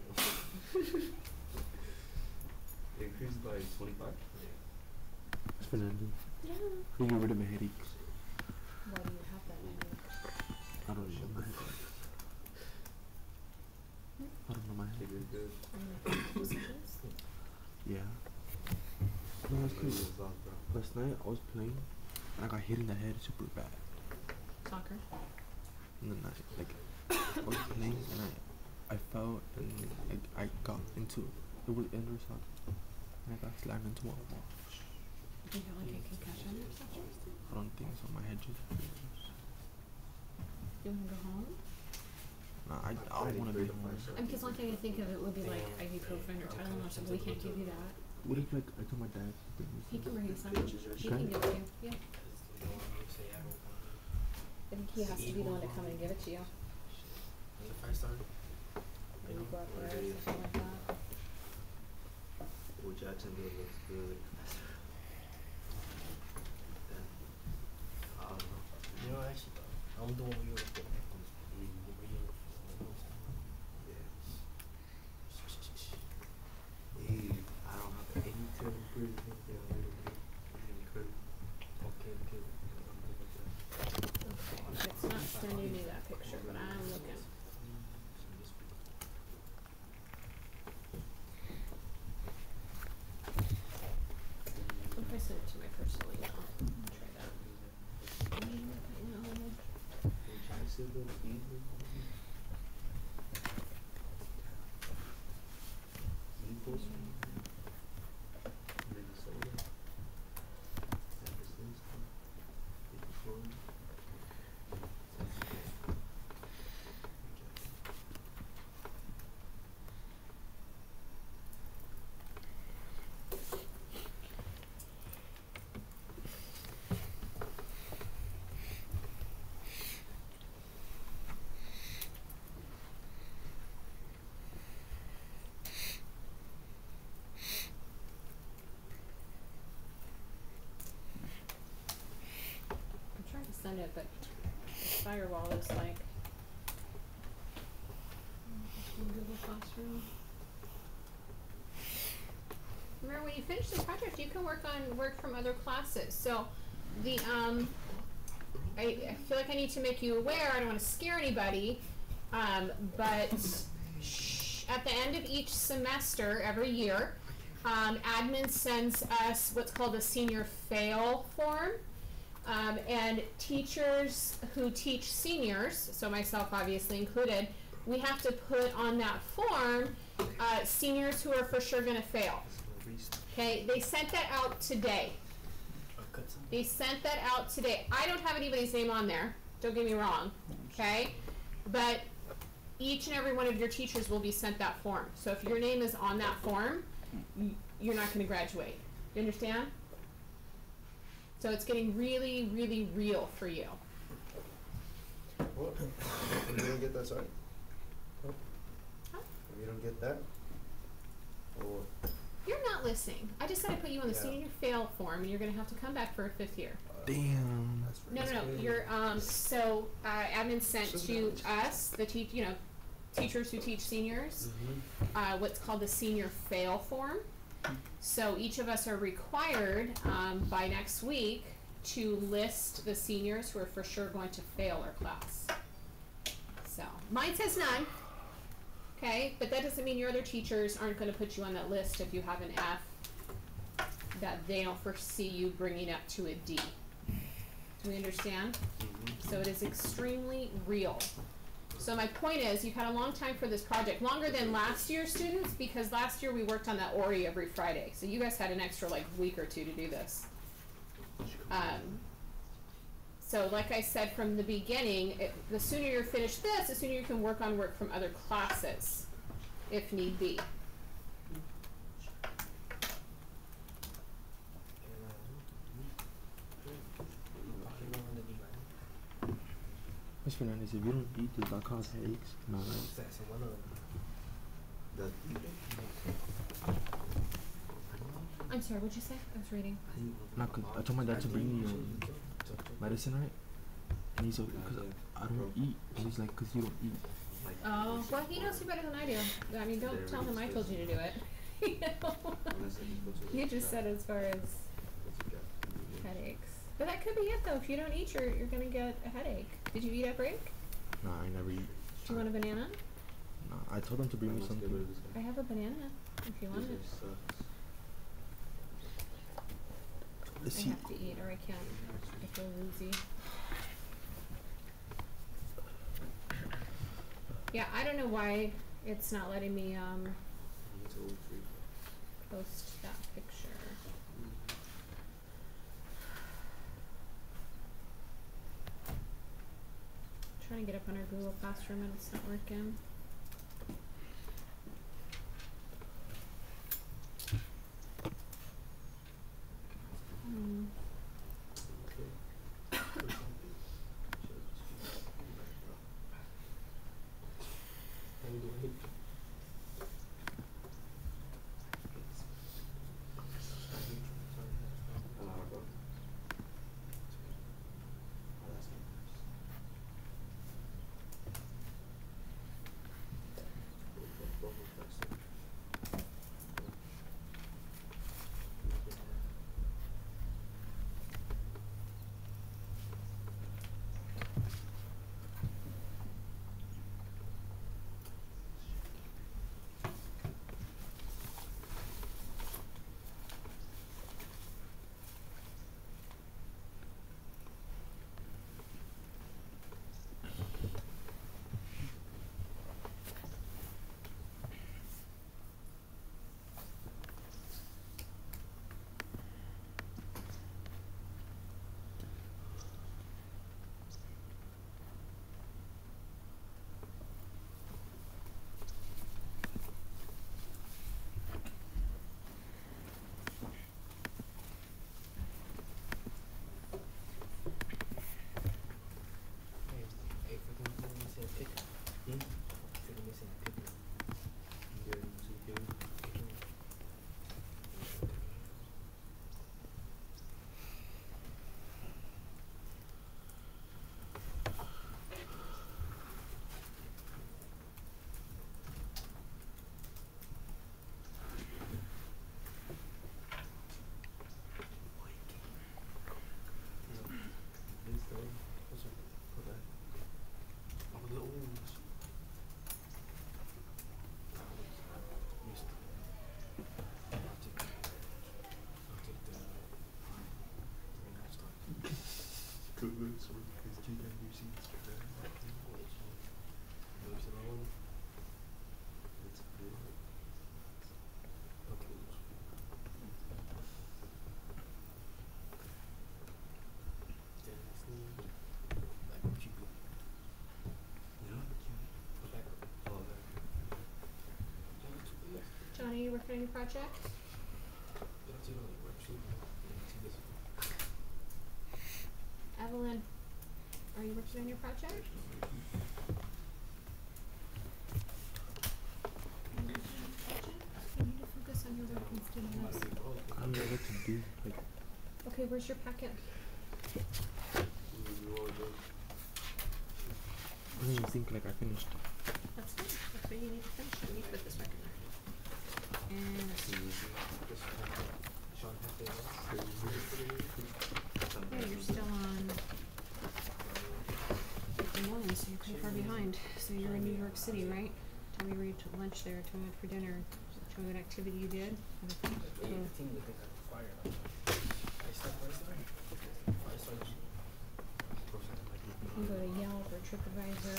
It increased by twenty-five. It's Fernando. Yeah. How do you get rid of my headaches? Why do you have that in there? I don't know my headaches. I don't know my They headaches. did good. Yeah. No, that's It crazy. was off, bro. Last night I was playing and I got hit in the head super bad. Soccer. And then I like I was playing and I I fell and like I got into it was indoor soccer and I got slammed into a wall. You got like a concussion or something? I don't think so. My head just. You wanna go home? Nah, I I don't want to be home. Um, cause one thing I think of it would be like ibuprofen or Tylenol or something. We can't give you that. What if like I told my dad? to bring me He some? can bring you some. He can give it to you. Yeah. I think he has to be the one to come and give it to you. If I start, When you go up there or something like that. well, Jacksonville looks good. Then, I don't know. You know, actually, I'm the one we were looking at. Hey, I don't have any term for it. Yeah, I don't know. Okay, okay. It's not sending me that picture, but I'm looking. What if I send it to my personal email? Try that. I'm trying to send it, but the firewall is like in Google Classroom. Remember, when you finish the project, you can work on work from other classes. So, the um, I, I feel like I need to make you aware. I don't want to scare anybody, um, but shh, at the end of each semester, every year, um, admin sends us what's called a senior fail form. Um, and teachers who teach seniors, so myself obviously included, we have to put on that form uh, seniors who are for sure going to fail. Okay, they sent that out today. They sent that out today. I don't have anybody's name on there, don't get me wrong, okay? But each and every one of your teachers will be sent that form. So if your name is on that form, y- you're not gonna graduate. You understand? So it's getting really, really real for you. What? If you don't get that, sorry. Huh? If you don't get that, or what? You're not listening. I just said I put you on the Yeah. senior fail form, and you're gonna have to come back for a fifth year. Damn. That's No, that's no, no. crazy. You're um. So uh, admin sent to us the teach, you know, teachers who teach seniors, Mhm. uh, what's called the senior fail form. So each of us are required um, by next week to list the seniors who are for sure going to fail our class. So mine says none. Okay, but that doesn't mean your other teachers aren't going to put you on that list if you have an F that they don't foresee you bringing up to a D. Do we understand? Mhm. So it is extremely real. So my point is, you've had a long time for this project, longer than last year's students, because last year we worked on that O R I every Friday. So you guys had an extra like week or two to do this. Um, so like I said from the beginning, it, the sooner you're finished this, the sooner you can work on work from other classes, if need be. Miss Fernandez, if you don't eat, does that cause headaches? No, right? That I'm sorry, what'd you say? I was reading. Not 'cause I told my dad to bring me um, medicine, right? And he's like, cause I don't eat. And he's like, cause you don't eat. Oh, well, he knows you better than I do. I mean, don't tell him I told you to do it. You know? You just said as far as headaches. But that could be it, though. If you don't eat, you're, you're going to get a headache. Did you eat at break? Nah, I never eat. Do you want a banana? Nah, I told him to bring me something. I have a banana, if you want it. Let's I see. have to eat, or I can't. I feel woozy. Yeah, I don't know why it's not letting me um post that picture. Trying to get up on our Google Classroom and it's not working. Hmm. working on your project? Evelyn, are you working on your project? You need to focus on your work instead of this. I don't know what to do. Like, Okay, where's your packet? I don't even think like I finished. That's fine. That's what you need to finish. Let me put this back in there. And let's see. Yeah, you're still on Des Moines, so you're pretty far behind. So you're in New York City, right? Tell me where you took lunch there. Tell me what for dinner. Tell me what activity you did. Cool. You can go to Yelp or TripAdvisor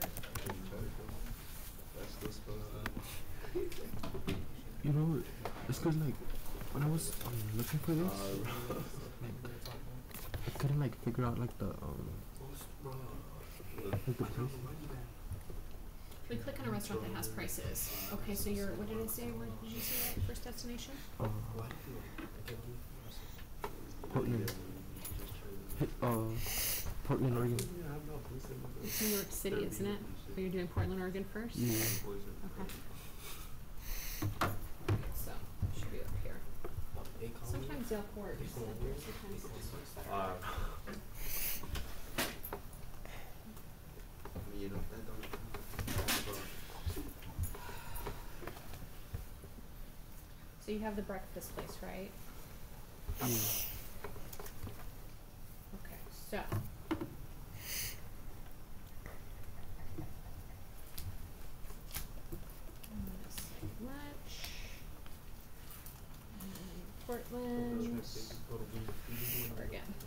or You know, it's cause like when I was um, looking for this, like I couldn't like figure out like the um like the place. we click on a restaurant that has prices. Okay, so you're, what did it say? Where did you say that first destination? Uh, Portland. Hey, Uh, Portland, Oregon. It's New York City, isn't it? Are you doing Portland, Oregon first? Yeah. Okay. So, it should be up here. Sometimes Yelp works. Sometimes this works better. Uh, you know, that don't. So you have the breakfast place, right? Yeah. Okay, so. I'm gonna say lunch. And Portland, Oregon.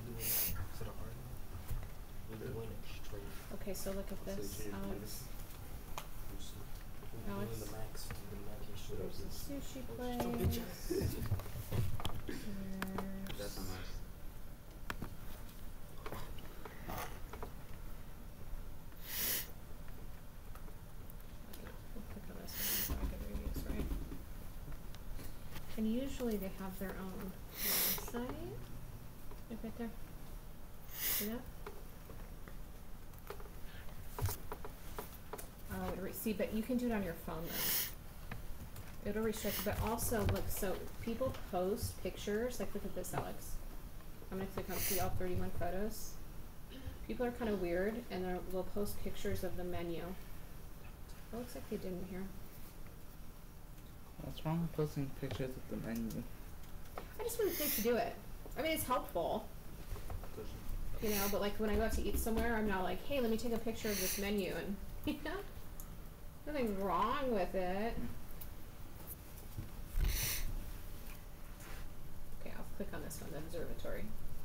Okay, so look at this, Alex. Alex. There's the sushi place. That's a mess. We'll click on this one so I get reviews, right? And usually they have their own website. Look right there. See that? Oh, it re- see, but you can do it on your phone though. It'll restrict, but also look, so people post pictures, like look at this, Alex. I'm gonna click on see all thirty-one photos. People are kind of weird and they'll they'll post pictures of the menu. It looks like they didn't here. What's wrong with posting pictures of the menu? I just wouldn't think to do it. I mean, it's helpful, you know, but like when I go out to eat somewhere, I'm not like, hey, let me take a picture of this menu and, you know, nothing wrong with it. Okay, I'll click on this one, the observatory.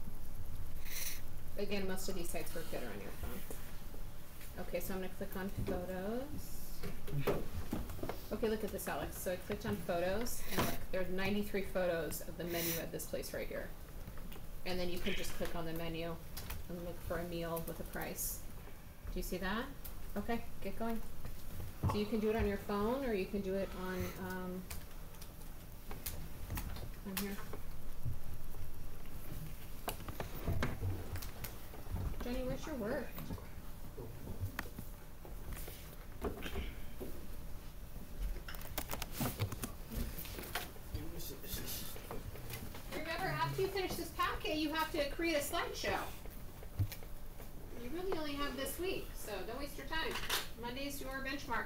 Again, most of these sites work better on your phone. Okay, so I'm gonna click on photos. Okay, look at this, Alex. So I clicked on photos, and look, there's ninety-three photos of the menu at this place right here. And then you can just click on the menu and look for a meal with a price. Do you see that? Okay, get going. So you can do it on your phone, or you can do it on, um, on here. Jenny, where's your work? Remember, after you finish this packet, you have to create a slideshow. You really only have this week, so don't waste your time. Monday's your benchmark.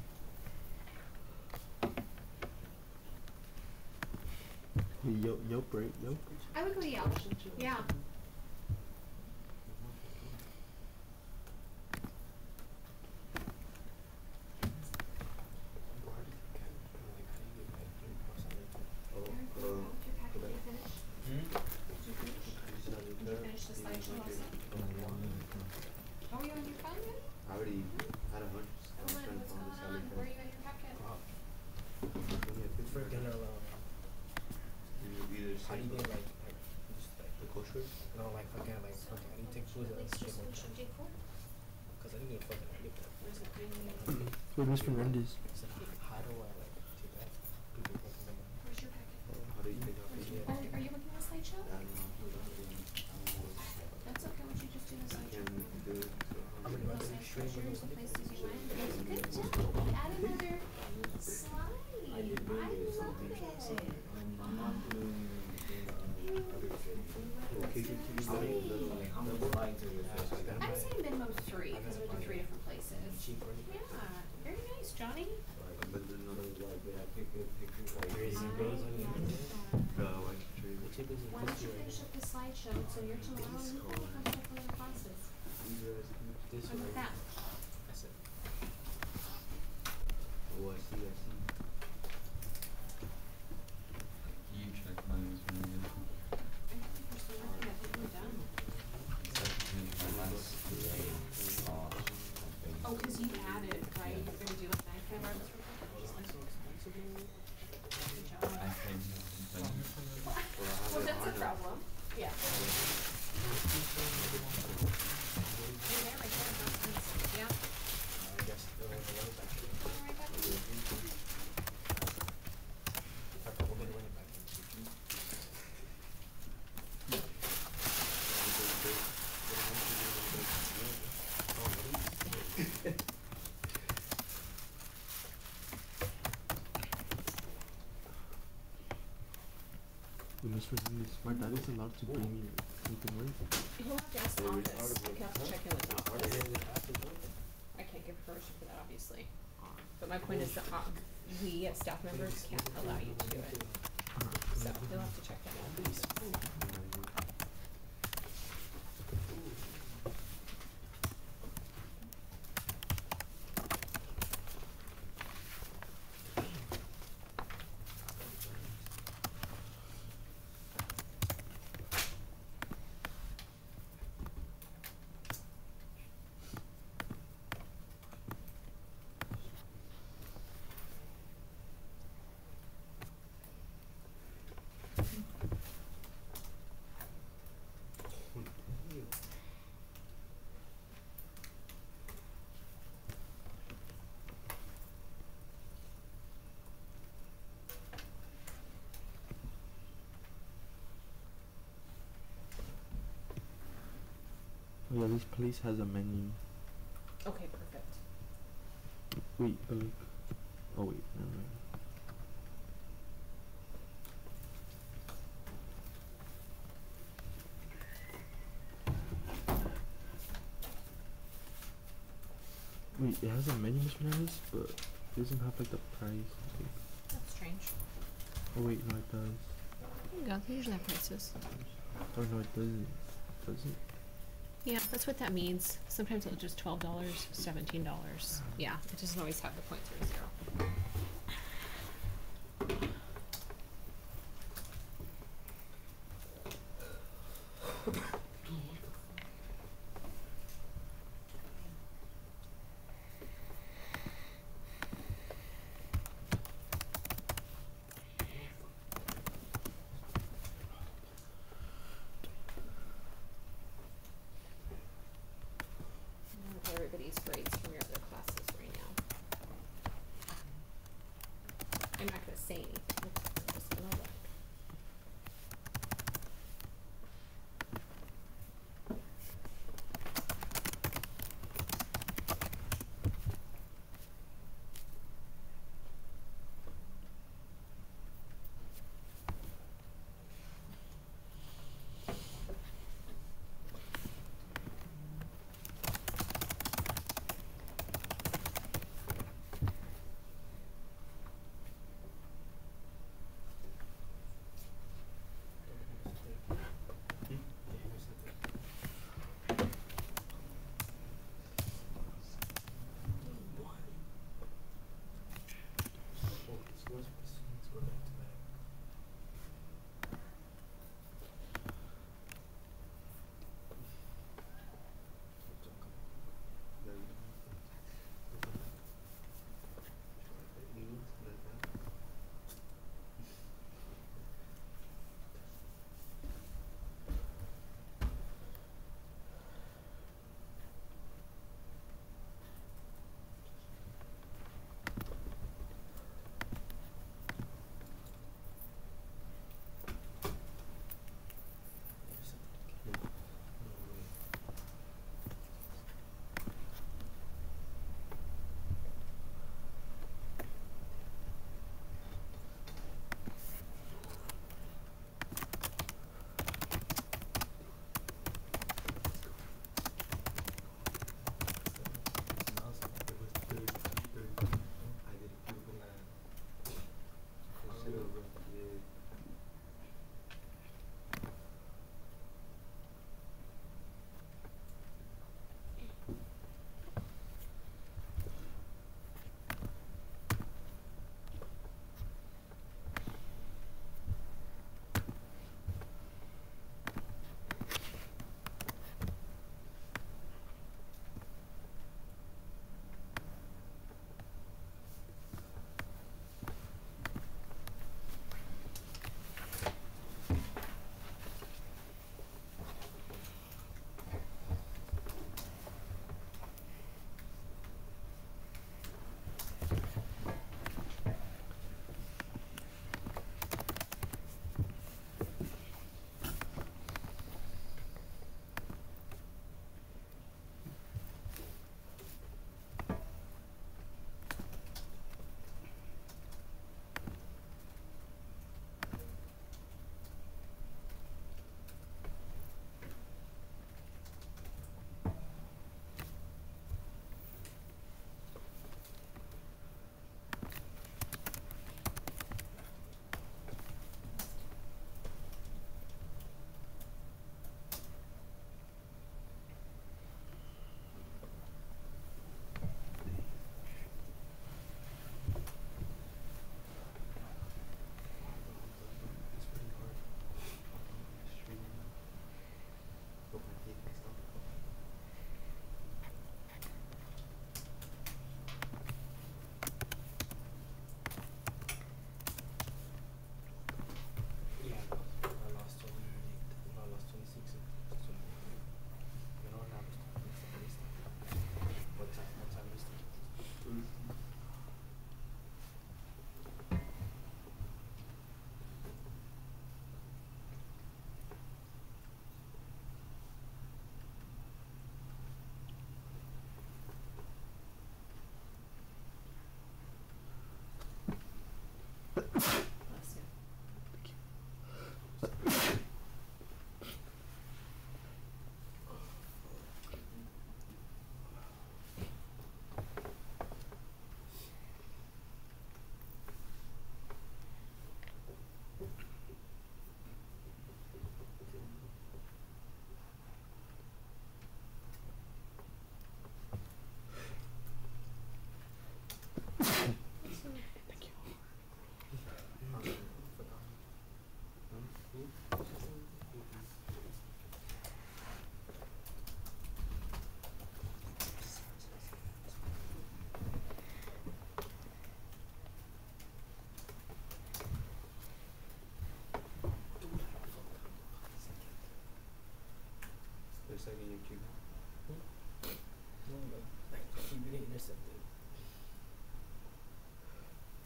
Yelp, Yelp, right? Yelp. I would go to Yelp. Yeah. Wait, Miss Fernandez. How do I like take that? People recommend Johnny? But then another like they have pick good pictures like Raising bros on you. the like tree. Why don't you finish up the slideshow so you're tomorrow and you can look up for the classes? This How about that? I said, Oh, I see, I see. You check mine was really good. I think we're still working, I think we're done. My last day off. Oh, cause you added, right? You're gonna do like nine five artists real quick? Just like so expensive. Good job. I think Well, that's a problem. Yeah. And there, right there, that's- yeah. I guess the one the back. Right back. I probably went back in. The Mister Dennis, my dad is allowed to bring me anything with. He'll have to ask the office. He'll have to check in with the office. I can't give permission for that, obviously. But my point is that, um, we as staff members can't allow you to do it. So you'll have to check that out. Oh yeah, this place has a menu. Okay, perfect. Wait, but like, oh wait, never mind. Wait, it has a menu, Mister Dennis, but it doesn't have like the price. I think. That's strange. Oh wait, no, it does. There you go, they usually have prices. Oh no, it doesn't. Does it? Yeah, that's what that means. Sometimes it'll just twelve dollars, seventeen dollars. Yeah, it doesn't always have the point three zero. Look at everybody's grades from your other classes right now. I'm not gonna say anything. I'm just gonna look.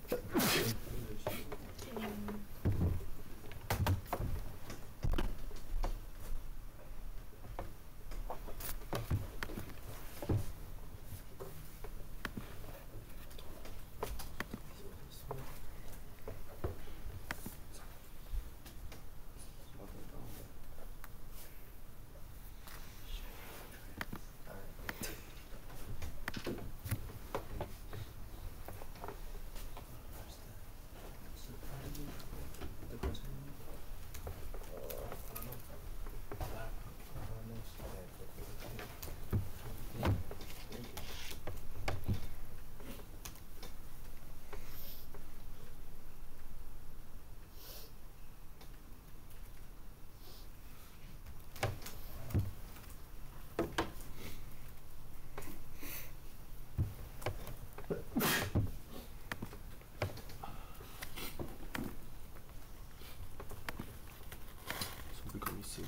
Somebody got me sick.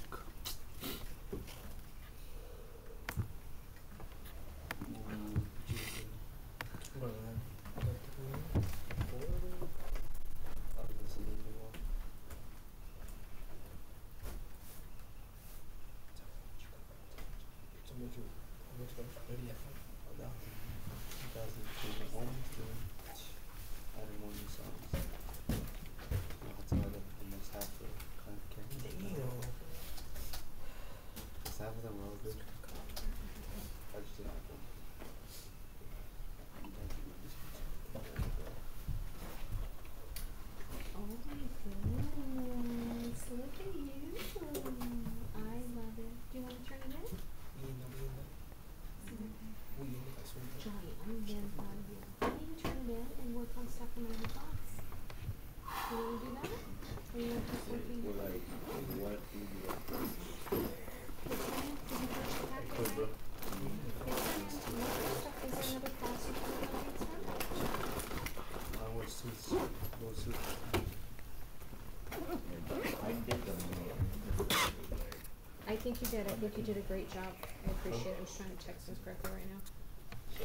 Oh my goodness, look at you. I love it. Do you want to turn it in? Johnny, I'm very proud of you. Why don't you turn it in and work on stuff from another class? You want to do that? Or you want to just working? Well, like, what do you do? Did you finish the packet, right? Is there another- is there another class you can do next time? I was too, was too. I did them. I think you did. I think you did a great job. I appreciate it. I'm just trying to text this correctly right now. I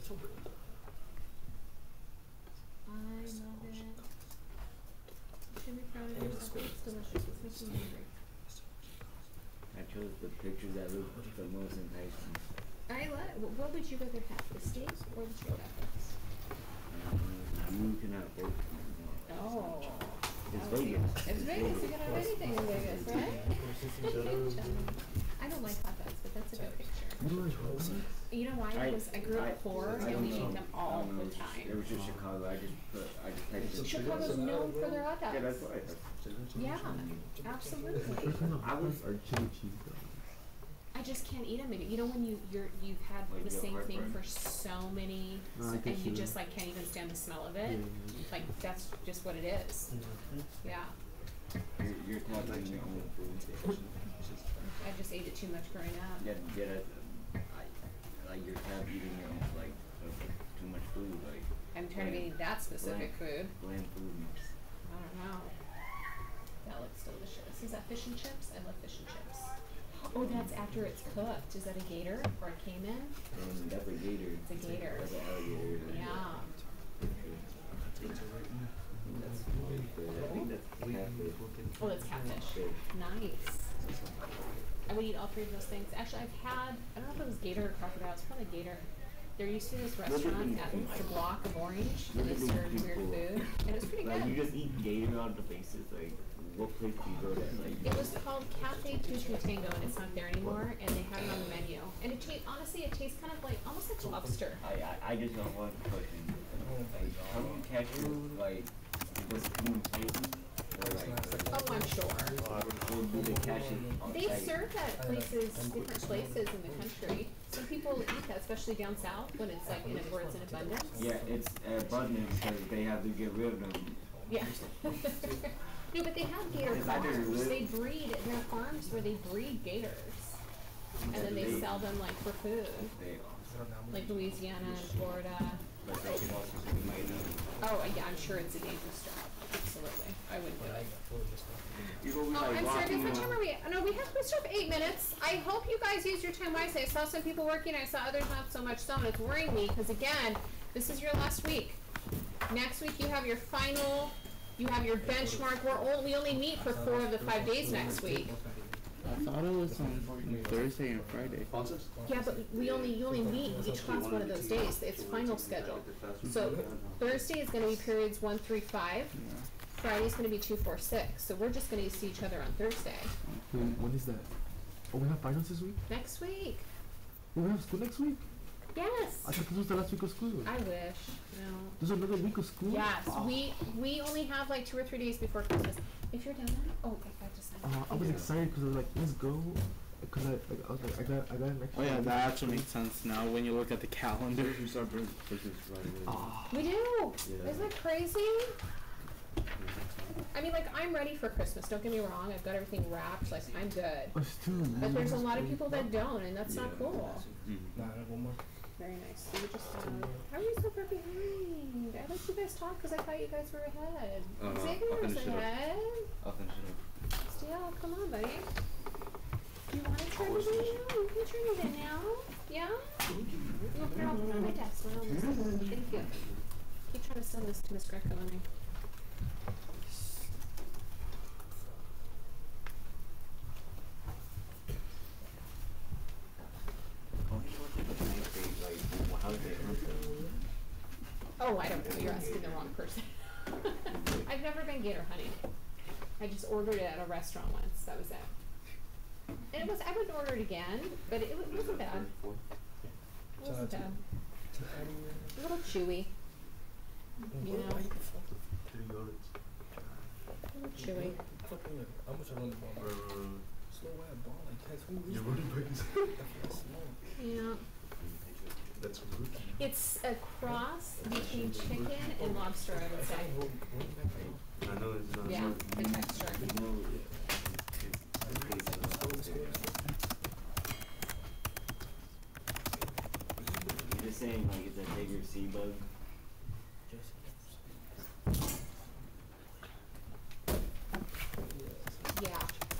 love it. You should be proud of yourself. It's delicious. It's making me hungry. I chose the pictures that look the most enticing. I love. What would you rather have, the steak or the short efforts? You can have both. Oh. It's Oh, Vegas. It's Vegas. You can have anything in Vegas, right? I don't like hot dogs, but that's a good picture. You know why? I- Because I grew I- up poor I and don't we know. ate them I all don't know. the time. It was just Chicago. I just put. I just typed it. Chicago's known for their hot dogs. Yeah, that's right. Yeah, absolutely. I was. Or chili cheese dogs. I just can't eat them. You know when you you're you've had Like the you have same thing heartburn? for so many, No, I and get you you. just like can't even stand the smell of it. Yeah, yeah, Like that's just what it is. Yeah, You're, you're tapping your own food. I just ate it too much growing up. Get get a. I, like you're tap eating your own like uh, too much food like. I'm trying to be eating that specific food. Bland food mix. I don't know. That looks delicious. Is that fish and chips? I love fish and chips. Oh, that's after it's cooked. Is that a gator or a caiman? Um, that's a gator. It's a gator. That's an alligator. Yeah. That's really good. I think that's catfish. Oh, that's catfish. Nice. I would eat all three of those things. Actually, I've had, I don't know if it was gator or crocodile. It's probably gator. There used to be this restaurant at the Block of Orange, and they served weird food, and it was pretty Like you good. just eat gator on the basis. Like what place do you go to? Like It was called Cafe Tutu Tango, and it's not there anymore, and they have it on the menu. And it tastes, honestly, it tastes kind of like, almost like lobster. I I, I just don't want to question. Like how do you catch it? Like was it coming frozen? Or like Oh, I'm sure. or do they catch it on They site? serve that places, different places in the country. Some people eat that, especially down south, when it's like, in a, where it's in abundance. Yeah, it's abundant because they have to get rid of them. Yeah. No, but they have gator Is that their farms. lip? They breed, there are farms where they breed gators. And then they sell them like for food. They Like Louisiana and Florida. but they can also be made of. Oh, yeah, I'm sure it's a dangerous job. Absolutely. I wouldn't do it. You go Oh, like I'm sorry, walking what time on- are we? No, we have, we still have eight minutes. I hope you guys use your time wisely. I saw some people working, I saw others not so much so, and it's worrying me, because again, this is your last week. Next week you have your final, you have your benchmark. We're only, we only meet for four of the five days next week. I thought it was on Thursday and Friday. Yeah, but we only, you only meet each class one of those days. It's final schedule. So Thursday is gonna be periods one, three, five. Friday's gonna be two, four, six. So we're just gonna see each other on Thursday. Wait, when is that? Oh, we have finals this week? Next week. Oh, we have school next week? Yes. I thought this was the last week of school. I wish. No. There's another week of school? Yes. Oh. We we only have like two or three days before Christmas. If you're down there, oh, I got to sign. Uh, I was excited because I was like, let's go. Because I, like, I was like, I got, I got an extra. Oh yeah, that actually makes sense now when you look at the calendar. We start Christmas right away. Oh. We do. Yeah. Isn't that crazy? I mean, like, I'm ready for Christmas. Don't get me wrong. I've got everything wrapped. Like, I'm good. But there's a lot of people that don't, and that's not cool. Mm-hmm. One more. Very nice. So you just, uh, how are you so far behind? I let you guys talk because I thought you guys were ahead. Uh, Xavier I'll was finish it up. ahead. I'll finish it up. Still, come on, buddy. Do you want to turn it in now? We can turn it in now. Yeah? No problem. On my desk. My own desk. Thank you. Keep trying to send this to Miss Greco and me. Oh, I don't know. You're asking the wrong person. I've never been Gator Honey. I just ordered it at a restaurant once. That was it. And it was. I would order it again, but it, it wasn't bad. It wasn't bad. A little chewy. You know. A little chewy. Yeah. That's rude. It's a cross between chicken and lobster, I would say. I know it's not. Yeah, the texture. You're just saying like it's a bigger sea bug. Yeah.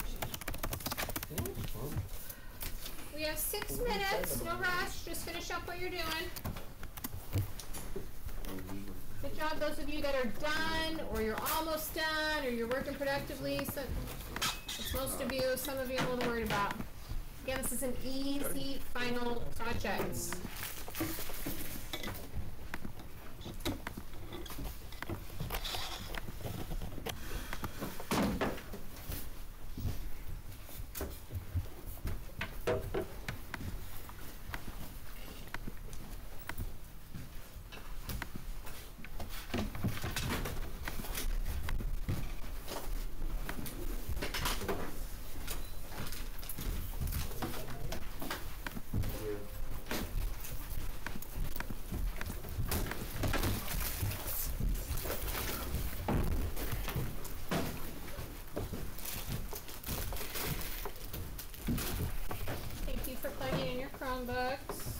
We have six minutes, no rush, just finish up what you're doing. Good job, those of you that are done, or you're almost done, or you're working productively. So, it's most of you, some of you I'm a little worried about. Again, this is an easy final project. Thank you for plugging in your Chromebooks.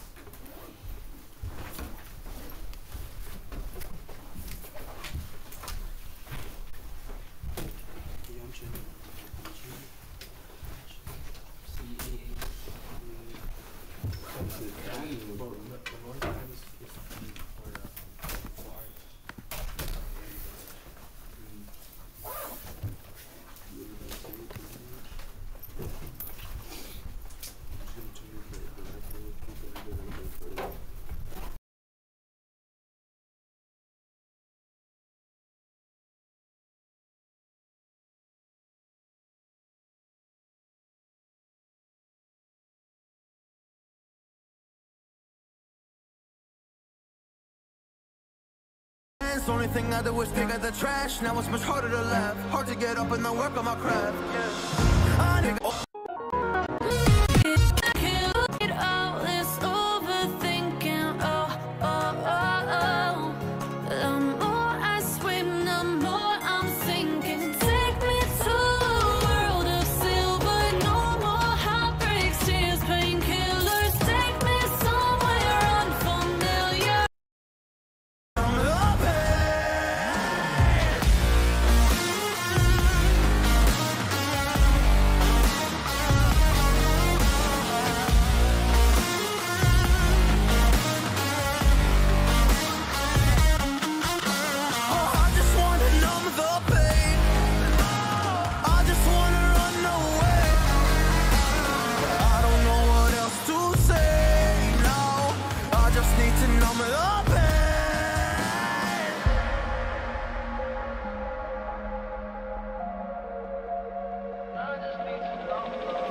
Only thing I do is take out the trash. Now it's much harder to laugh. Hard to get up and then work on my craft. Yeah. I nigga- oh.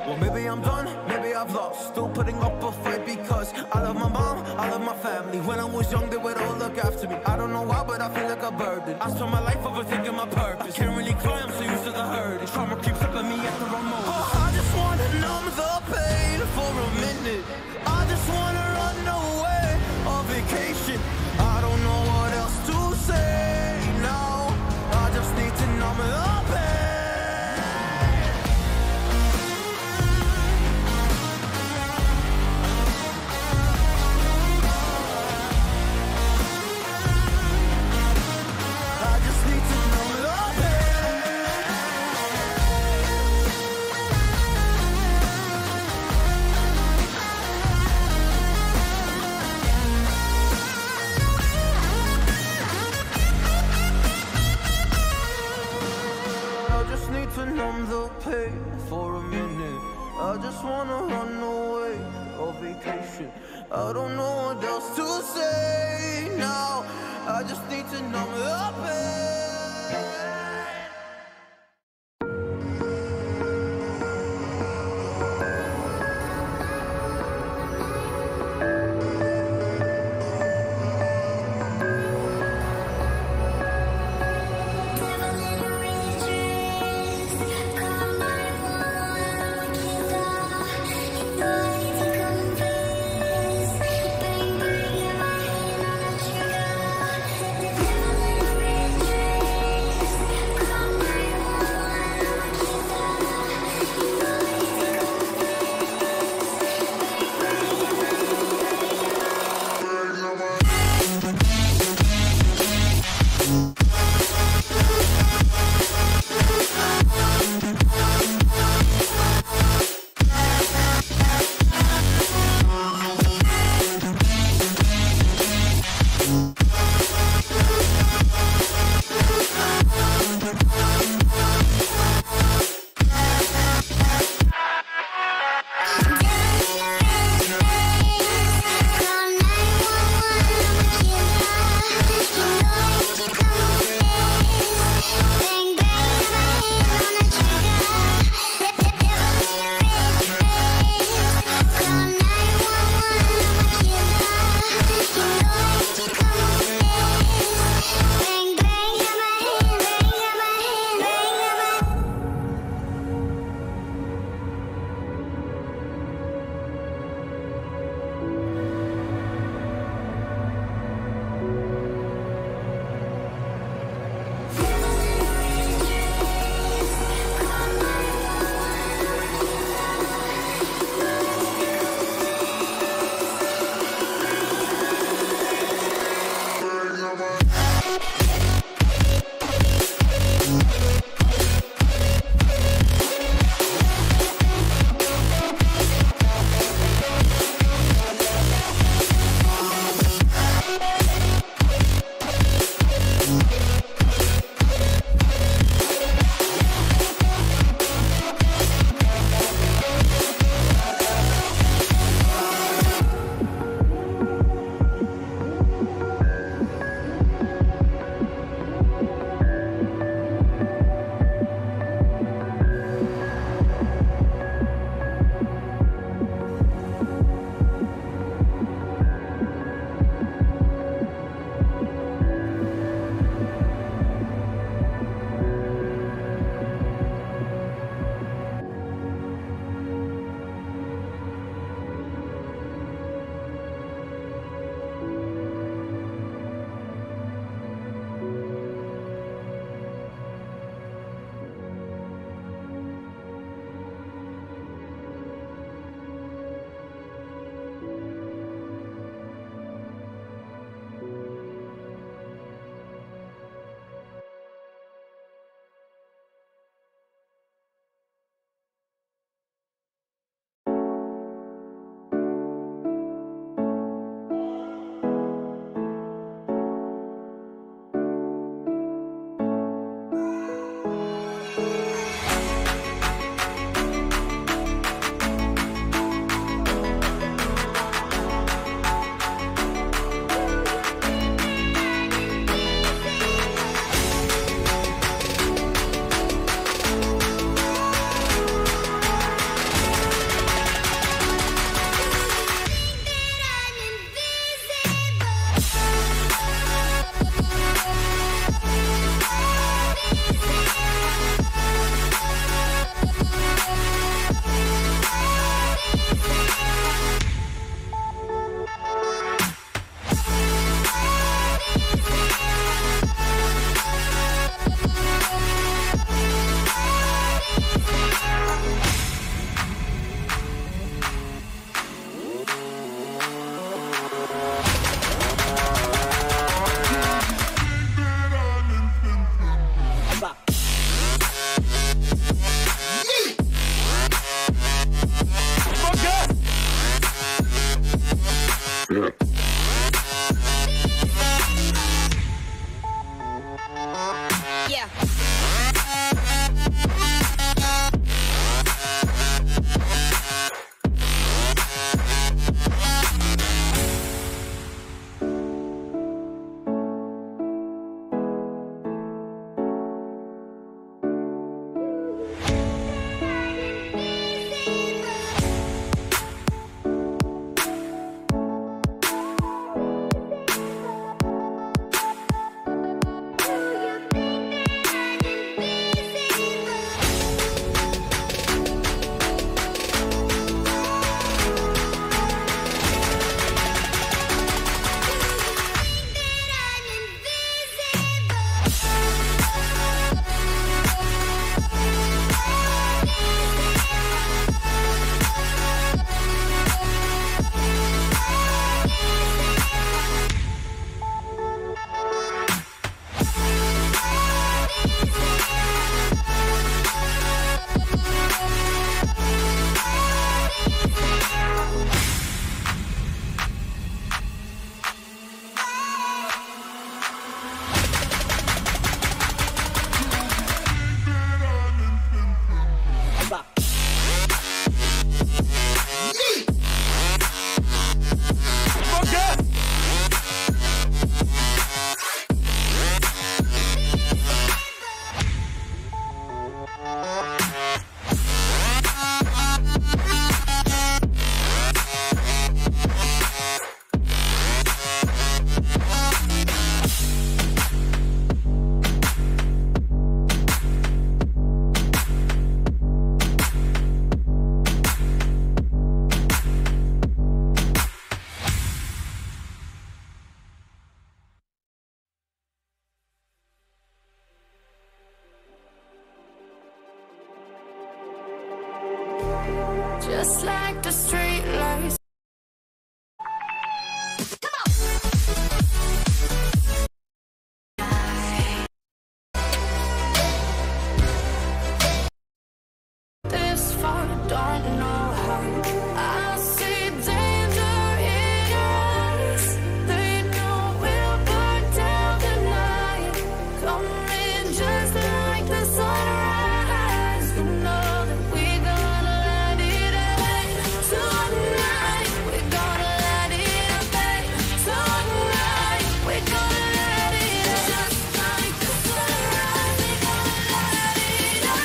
Well, maybe I'm done, maybe I've lost. Still putting up a fight because I love my mom, I love my family. When I was young, they would all look after me. I don't know why, but I feel like a burden. I spent my life overthinking my purpose. Can't really cry, I'm so used to the hurt. Trauma keeps up at me at the wrong moment. Oh, I just wanna numb the pain for a minute. I just wanna run away on vacation. I don't know what else to say now. I just need to numb the pain. Numb the pain for a minute. I just wanna run away on vacation. I don't know what else to say now. I just need to numb the pain. Never just like the street lights. This far, don't know how. I see danger in your eyes. They know we'll burn down the night. Coming just like the sunrise. You know that we're gonna light it up tonight. We're gonna light it up tonight. We're gonna light it up just like the sunrise. We're gonna light it up.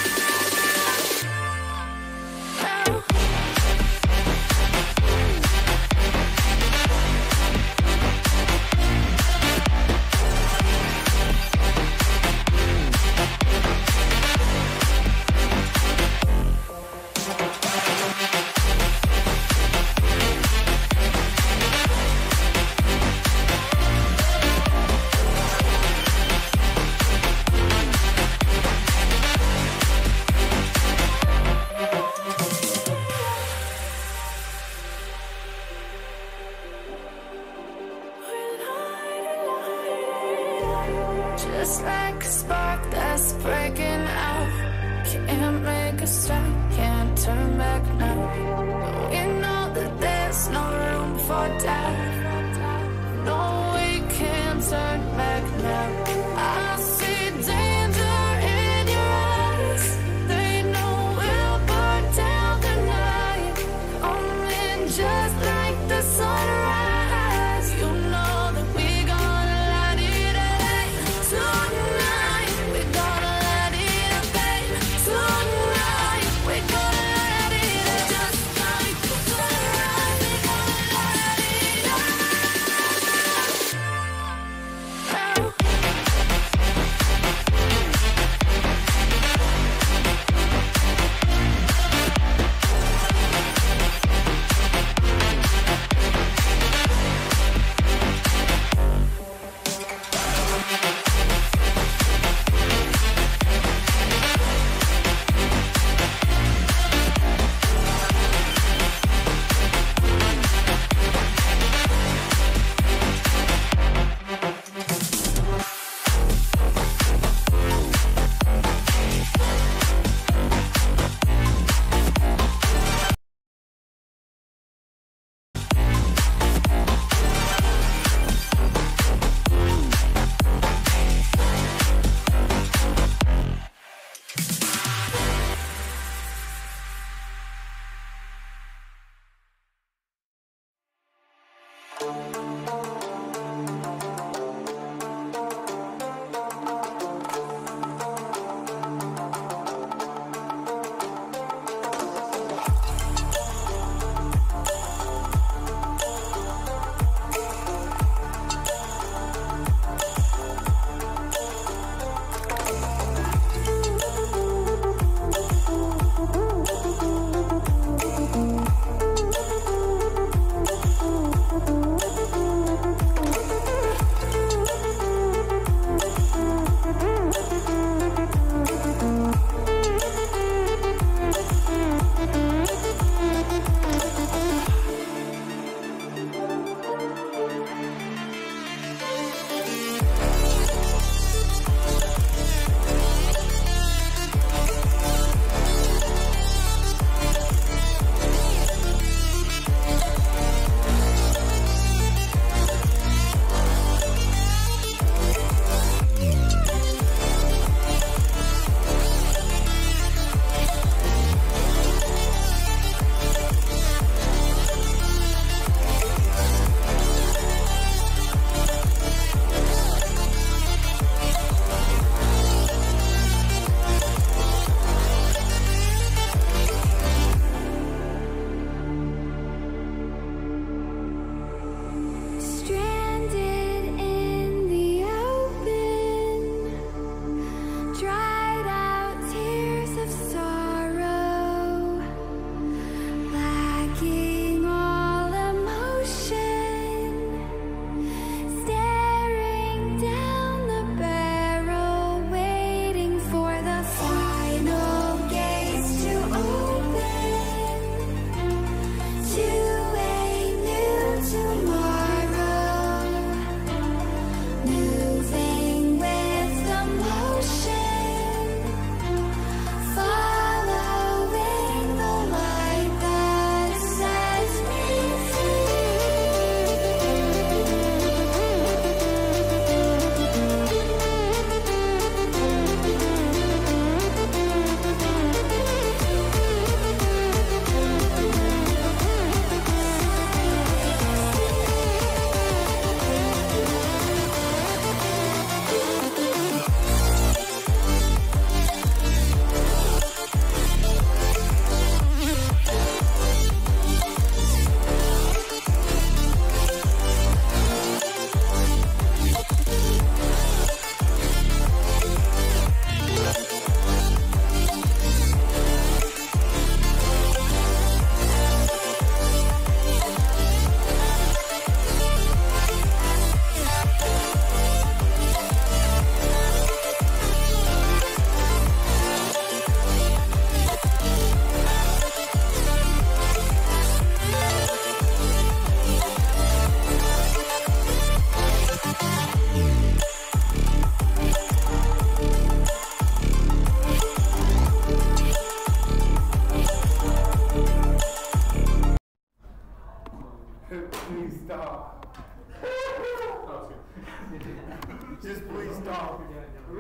Just like a spark that's breaking out. Can't make a stop, can't turn back now. We know that there's no room for doubt. No, we can't turn back now. I see danger in your eyes. They know we'll burn down the night. Coming just like the sunrise. You know that we're gonna light it up tonight. We're gonna light it up tonight. We're gonna light it up just like the sunrise. We're gonna light it up.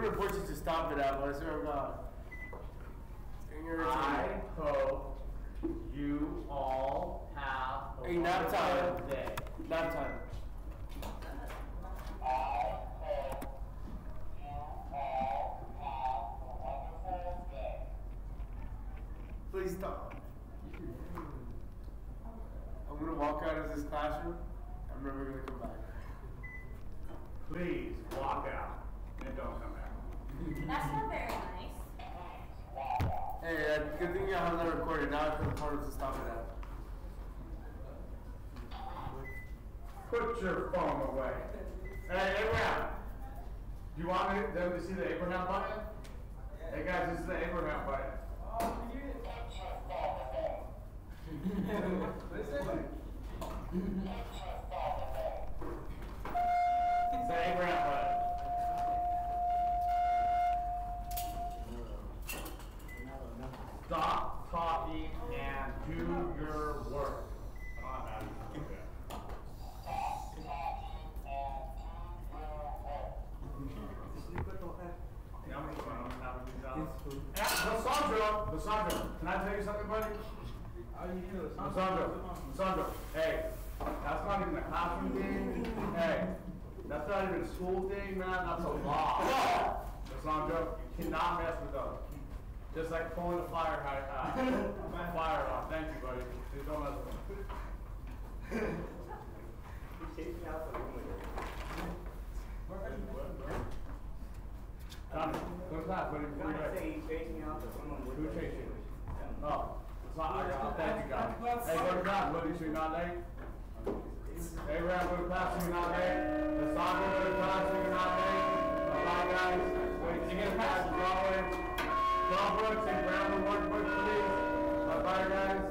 gonna report you to stop it out, but I swear to God. I hope you all have a Hey, nap wonderful time. day. Nap time. Please stop. I'm gonna walk out of this classroom. I'm never gonna come back. Please walk out and don't come back. That's not very nice. Hey, uh, good thing you have that recorded. Now I can report it to stop it out. Put your phone away. Hey, Abraham. Do you want me, them to see the Abraham button? Hey guys, this is the Abraham button. Listen. It's the Abraham button. Stop talking and do your work. I don't have to do that. Yeah, I'm gonna have these out. Lissandro, Lissandro, can I tell you something, buddy? Lissandro, Lissandro, hey, that's not even a classroom thing. Hey, that's not even a school thing, man. That's a law. Lissandro, you cannot mess with those. Just like pulling a fire high, uh, fire off. Thank you, buddy. Please don't mess with them. He's chasing me out the room with Tommy, what's that? What did you say? He's chasing me out the room. Who chased you? Oh, it's not my job. Thank you, guys. Hey, go to class. What did you not late? Hey, Ram, go to class. You're not late. The song, go to class. You're not late. Bye, guys. Wait, you get past the drawing. John Brooks and Brown Award, please. Bye, bye, guys.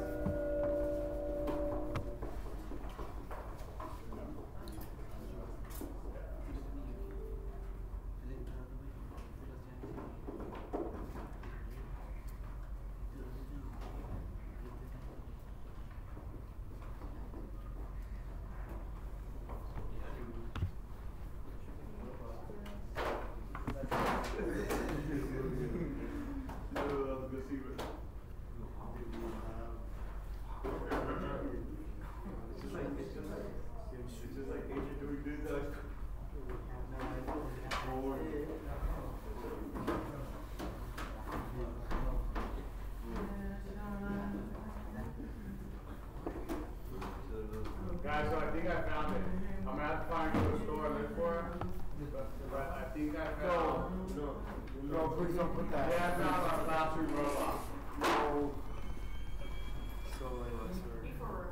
Guys, so I think I found it. I'm gonna have to find a store and look for it. But, but I think I found. No, no, no, please don't put that. Yeah, I found our classroom robot. No. So, uh, sorry.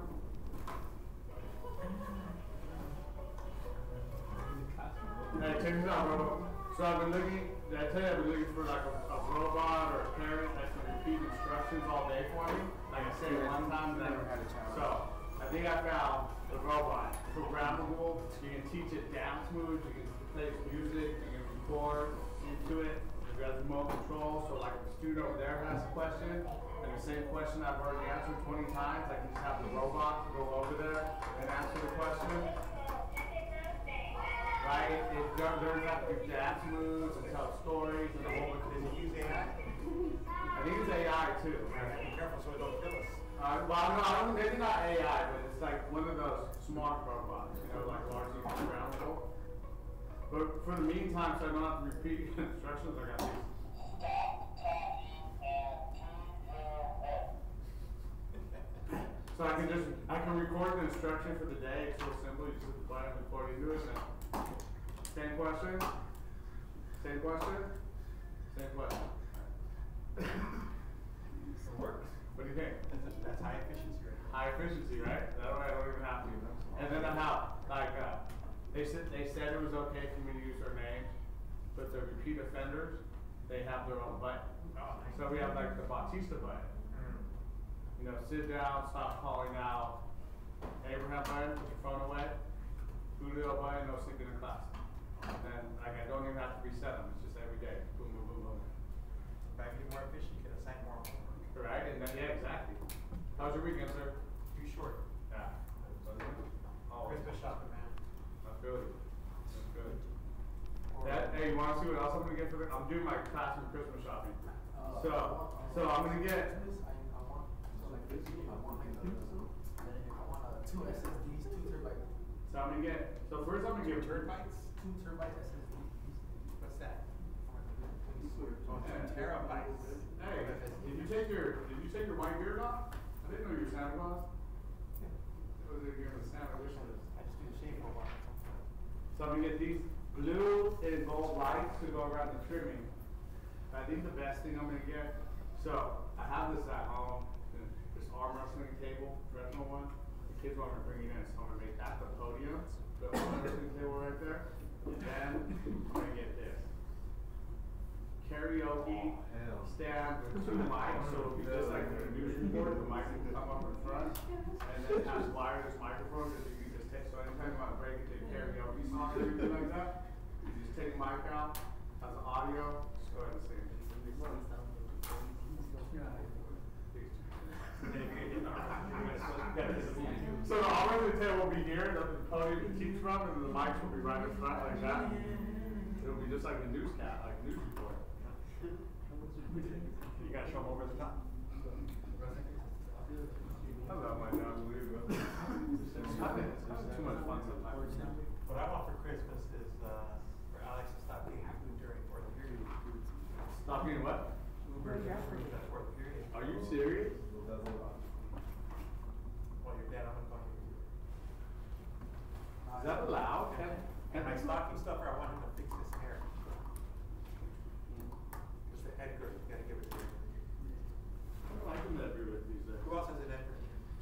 Hey, check this out, bro. So I've been looking, did I tell you I've been looking for like a, a robot or a parent that can repeat instructions all day for me? Like I said one time, and Never had a child. So, I think I found the robot. Programmable, you can teach it dance moves, you can play music, you can record into it. You got remote control, so like if a student over there has a question, and the same question I've already answered twenty times, I can just have the robot go over there and answer the question. Right? It learns how to do dance moves and tell stories and the whole bunch of things. Use A I? I think it's A I too. Be careful so it don't kill us. Uh, well, no, I don't, maybe not A I, but it's like one of those smart robots, you know, like largely programmable. But for the meantime, so I don't have to repeat instructions, I got these. So I can just, I can record the instruction for the day. It's so simple. You just hit the button, record into it. And same question. Same question. Same question. It works. What do you think? That's, that's high efficiency, right? High efficiency, right? That way I don't even have to. And then how? Like, uh, they said they said it was okay for me to use their names, but the repeat offenders, they have their own button. Oh, nice. So we have like the Bautista button. You know, sit down, stop calling out. Abraham button, put your phone away. Julio button, no sleeping in class. And then like I don't even have to reset them. It's just every day. Boom, boom, boom, boom. If I be more efficient, you can assign more homework. Right? And then, yeah, exactly. How's your weekend, sir? Too short. Yeah. Oh, Christmas shopping, man. I feel you. That's good. That, hey, you wanna see what else I'm gonna get for the, I'm doing my classroom Christmas shopping. So, so I'm gonna get, Two S S Ds, two terabytes. so I'm gonna get, so first I'm gonna get Terabytes? Two terabyte S S Ds. What's that? Oh, two terabytes. Hey, did you take your, did you take your white beard off? I didn't know you were Santa Claus. It was in your Santa wish list. I just do the shave for a while. So I'm gonna get these blue and gold lights to go around the trimming. I think the best thing I'm gonna get, so I have this at home, this arm wrestling table, professional one. The kids want me to bring it in, so I'm gonna make that the podium, the arm wrestling table right there. And then I'm gonna get this karaoke stand with two mics, so it'll be just like a news report, the mic can come up in front, and then it has wireless microphones that you can just take, so anytime you want to break into a karaoke song or anything like that, you just take the mic out, has the audio, just go ahead and sing. So the audio table will be here, the podium to teach from, and the mics will be right in front like that. It'll be just like a newscast, like a news report. You gotta show them over the top. I love my dog, believe it. It's having too much fun sometimes. What I want for Christmas is uh, for Alex to stop being Uber during fourth period. Stop being what? Uber during that fourth period. Are you serious? Well, your dad, I'm gonna call you. Is that allowed? Can, And my stocking stuffer, I want him to fix his hair. Mister Edgar, you gotta give it to him. I don't like him that with these days. Who else has an Edgar?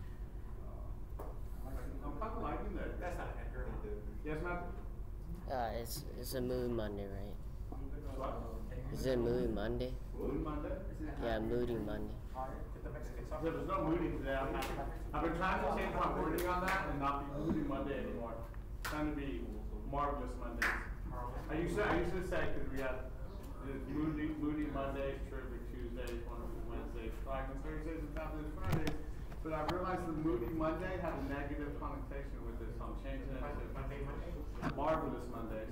I'm kind of liking that. That's not an Edgar. Yes, ma'am? Uh, it's it's a Moody Monday, right? What? Is it Moody Monday? Moody Monday? Yeah, Moody Monday. Get the Mexican sauce. Yeah, there's no Moody today. I'm happy. I've been trying to change my wording on that and not be Moody Monday anymore. Trying to be Marvelous Mondays. I used to, I used to say, because we had the Moody, Moody Mondays, Terrific Tuesdays, Wonderful Wednesdays, Friday, Thursdays, and Fabulous Fridays. But I realized the Moody Monday had a negative connotation with this, so I'm changing it to Monday, Monday. Marvelous Mondays.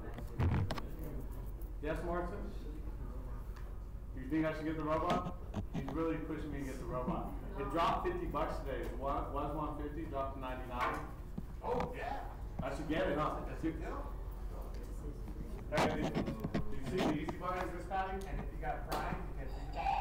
Yes, Martin? You think I should get the robot? He's really pushing me to get the robot. It dropped fifty bucks today. It was, was one fifty, dropped to ninety-nine. Oh, yeah. I should get it, huh? Hey, did, did you see the easy buttons this Patty? And if you got Prime, you get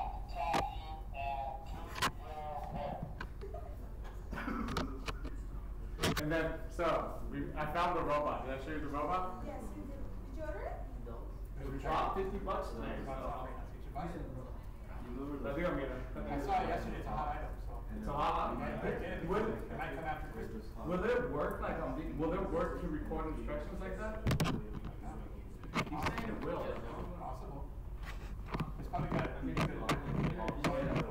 And then, so, we, I found the robot. Did I show you the robot? Yes, you did. Did you order it? It dropped fifty bucks today. So. I think I'm gonna. I saw it yesterday, it's a hot item, so. It's a hot item. Will, It might come after Christmas. will it work like on the, will it work to record instructions like that? He's saying it will. Possible. It's probably got a really good line.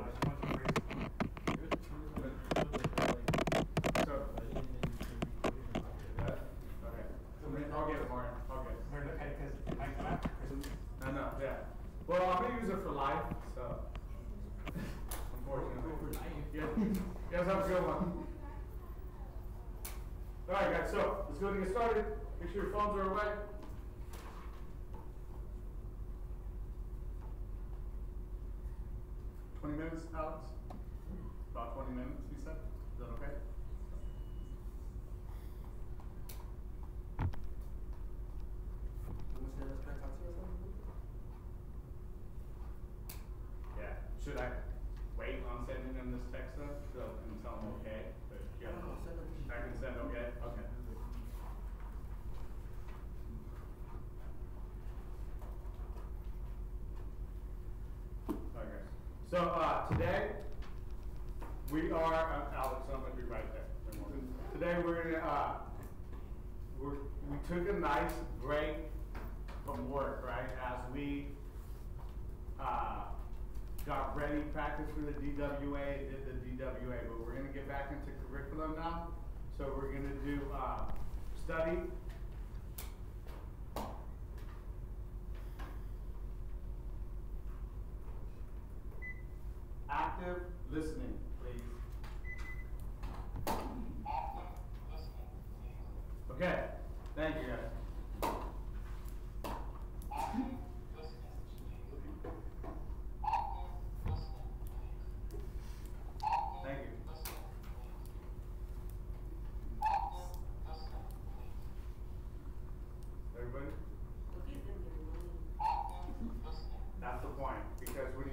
I'll get it, Martin. I'll get it. We're looking at it because it might come after Christmas. I know, yeah. Well, I'm gonna use it for life, so. Unfortunately. You guys, you guys have a good one. Alright, guys, so let's go ahead and get started. Make sure your phones are away. Twenty minutes, Alex? About twenty minutes, you said? Is that okay? Yeah. Should I wait on sending them this text though, so I can tell them okay? But yeah, I can send okay. Okay. Okay. So uh, today we are uh, Alex. I'm gonna be right there. Today we're gonna uh, we're, we took a nice break from work, right? As we uh, got ready, practice for the D W A, did the D W A, but we're gonna get back into curriculum now. So we're gonna do uh, study. Active listening, please. Okay, thank you guys.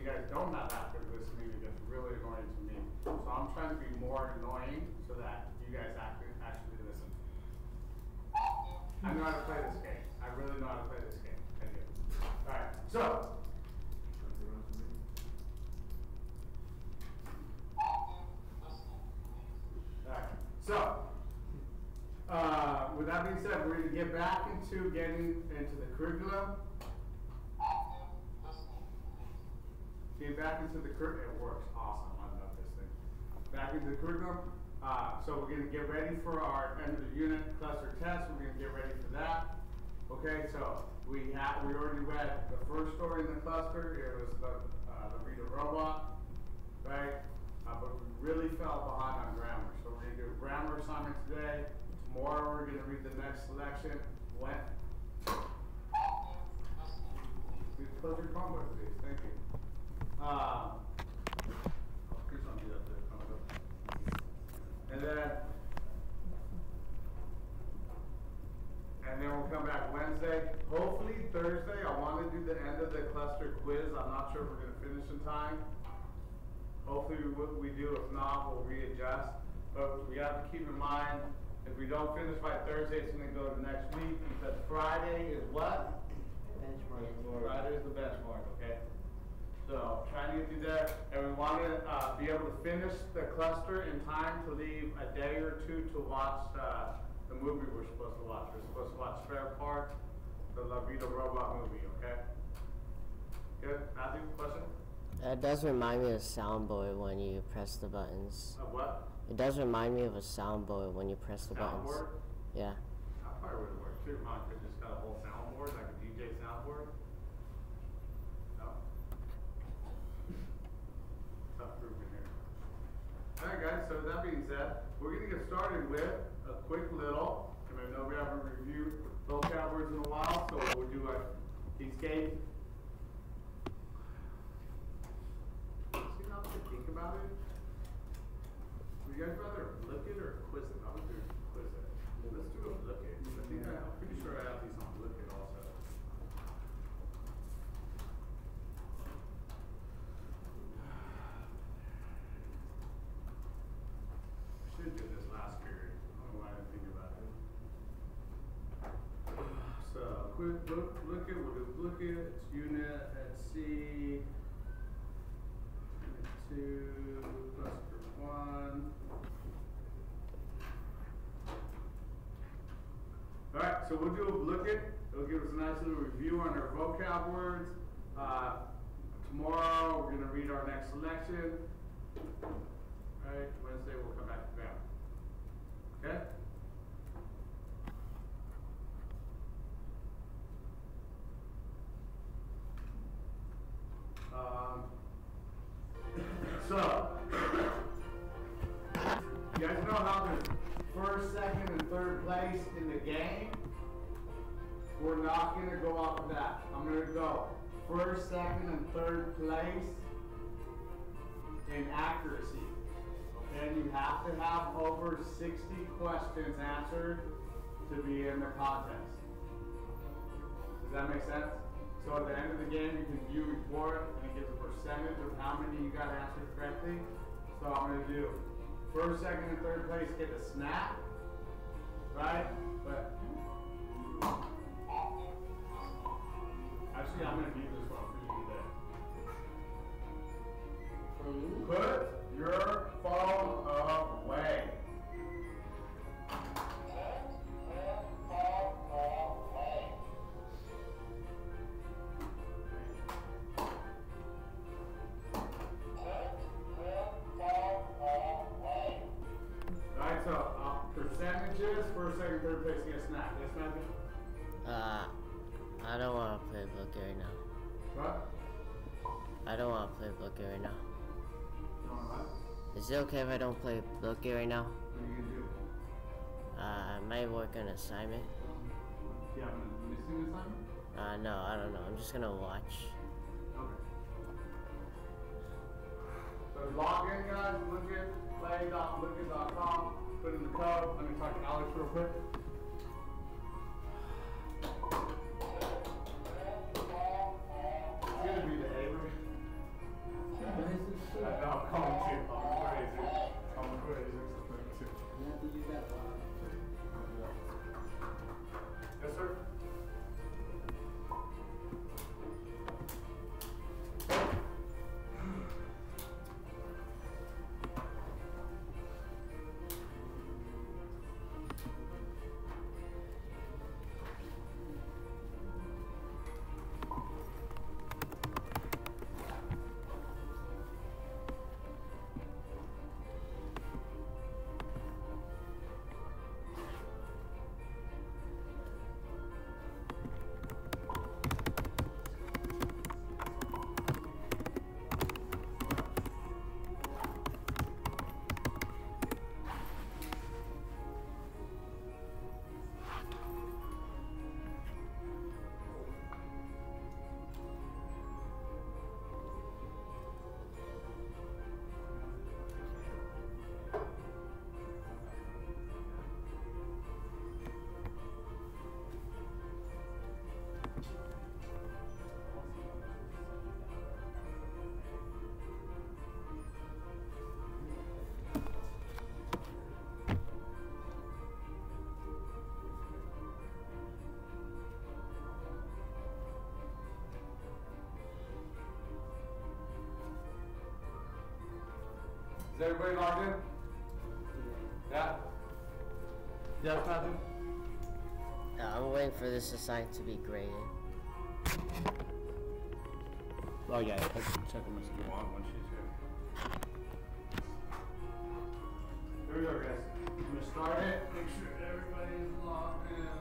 you guys don't have active listening, it gets really annoying to me. So I'm trying to be more annoying so that you guys actually, actually listen. I know how to play this game. I really know how to play this game. I do. Alright, so. Alright, so. Uh, with that being said, we're going to get back into getting into the curriculum. Get back into the curriculum. It works awesome. I love this thing. Back into the curriculum. Uh, so we're going to get ready for our end of the unit cluster test. We're going to get ready for that. Okay, so we have we already read the first story in the cluster. It was the uh, the Read a Robot, right? Uh, but we really fell behind on grammar. So we're going to do a grammar assignment today. Tomorrow we're going to read the next selection. When? Close your Chromebook, please. Thank you. Um, oh, please don't do that to the Chromebook. And then, and then we'll come back Wednesday. Hopefully Thursday, I want to do the end of the cluster quiz. I'm not sure if we're going to finish in time. Hopefully we, we do. If not, we'll readjust. But we have to keep in mind, if we don't finish by Thursday, it's going to go to next week because Friday is what? Benchmark. Friday is the benchmark, okay? So trying to get through there, and we want to uh, be able to finish the cluster in time to leave a day or two to watch uh, the movie we're supposed to watch. We're supposed to watch Spare Parts, the La Vida Robot movie, okay? Good? Matthew, question? It does remind me of Soundboard when you press the buttons. Of what? It does remind me of a soundboard when you press the buttons. Soundboard? Yeah. That probably would work too. Mine could just got a whole soundboard, like a D J soundboard. No. Tough group in here. Alright guys, so with that being said, we're gonna get started with a quick little, and I know we haven't reviewed vocab words in a while, so we'll do a escape. See how to think about it? Would you guys rather look it or quiz it? I would do quiz it. Let's do a look it. I think I, I'm pretty sure I have these on look it also. I should do this last period. I don't know why I didn't think about it. So quick look look it, we'll do look it, it's unit at C. Unit two, cluster one. Alright, so we'll do a look at, it'll give us a nice little review on our vocab words. Uh, tomorrow we're going to read our next selection. Alright, Wednesday we'll come back to that. Okay? Um, so, you guys know how there's first, second, and third place in the game? We're not going to go off of that. I'm going to go first, second, and third place in accuracy. Okay, and you have to have over sixty questions answered to be in the contest. Does that make sense? So at the end of the game, you can view report, and it gives a percentage of how many you got answered correctly. So I'm going to do first, second, and third place get a snap, right? But actually, I'm going to view this one for you today. Put your phone away. Alright, so uh, percentages, first, second, third place get a snap. Yes, Matthew? Uh, I don't want to play Bookie right now. What? I don't want to play Bookie right now. You want what? Is it okay if I don't play Bookie right now? What are you going to do? Uh, I might work an assignment. Yeah, I'm missing assignment? Uh, no, I don't know. I'm just gonna watch. Okay. So log in, guys. Look at play dot look it dot com. Put in the code. Let me talk to Alex real quick. It's gonna be the Avery. Is everybody logged in? Yeah? Yeah, Patrick? Uh, I'm waiting for this assignment to be graded. Oh yeah, I can check them if you want when she's here. Here we go, guys. I'm gonna start it. Make sure everybody is logged in.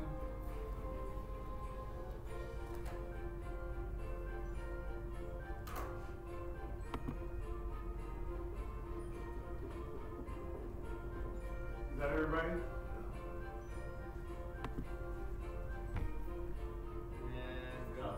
Is that everybody? And go.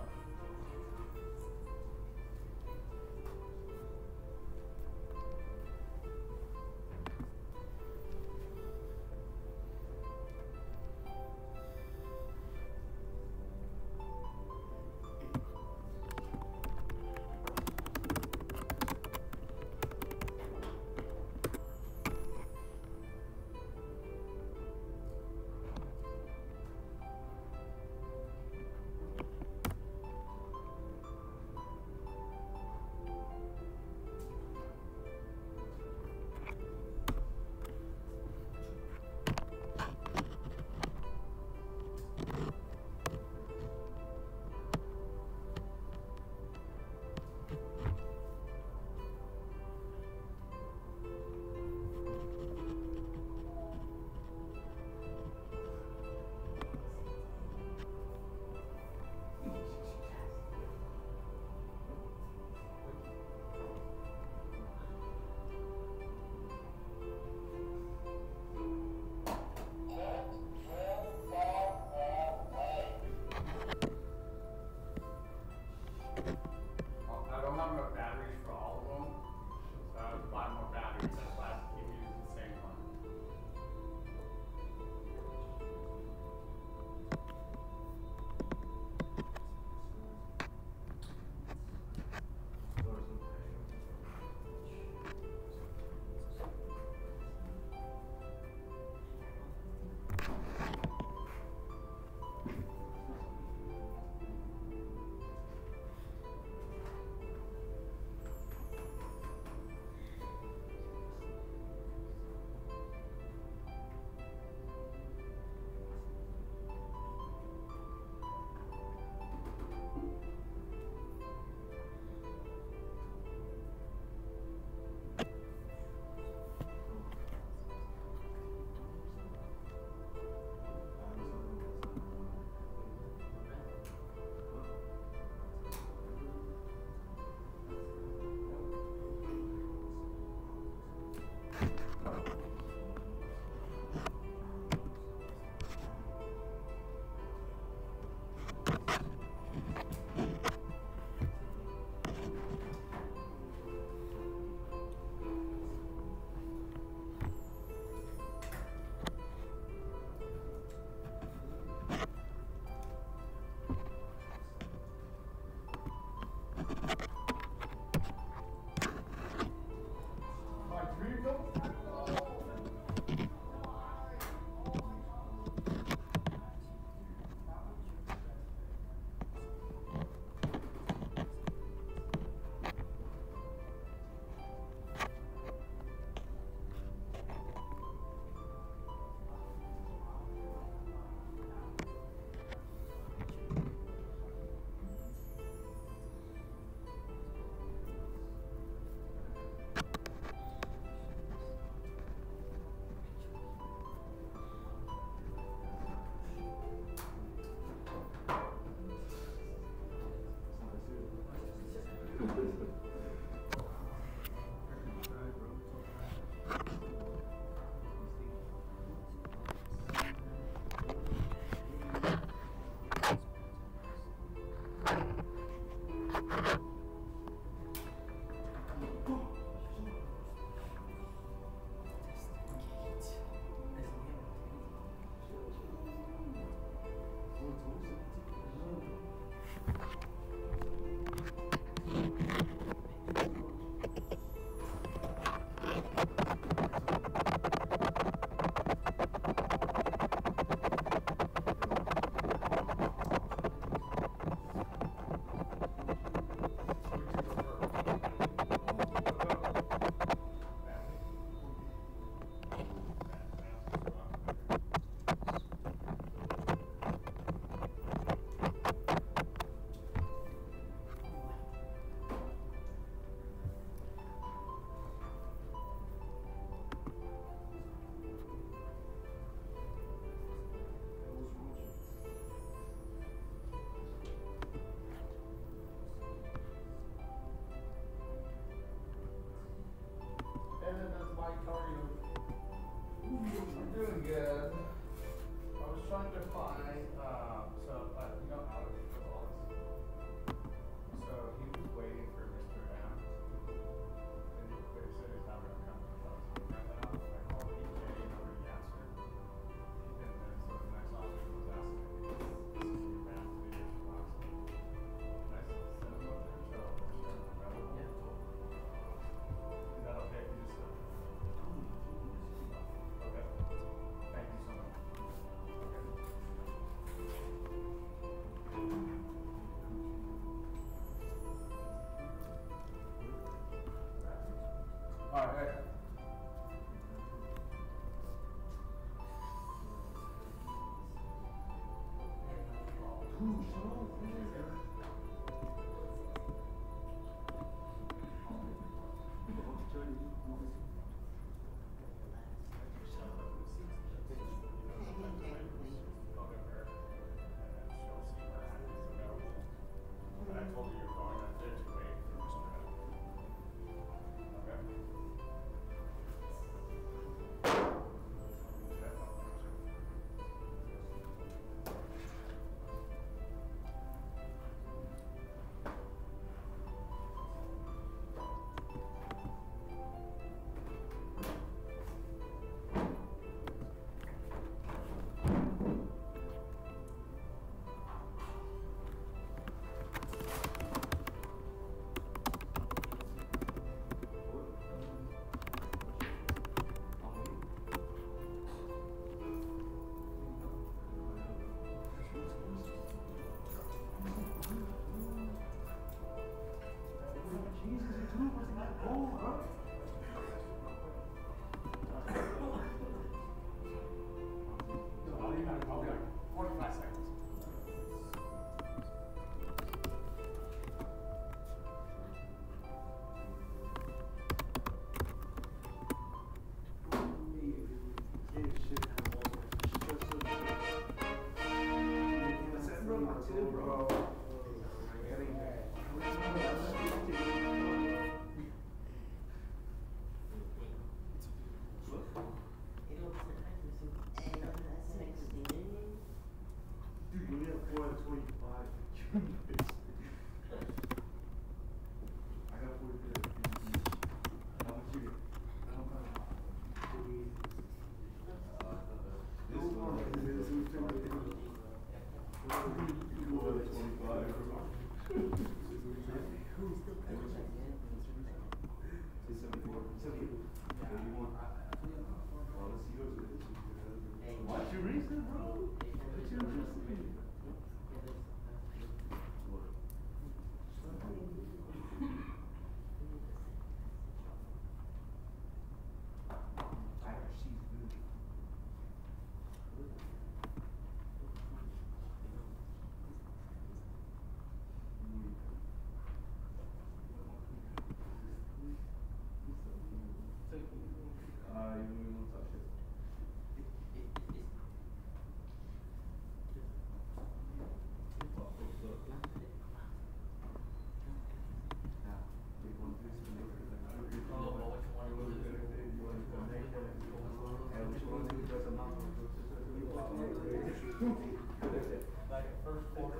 Like first quarter.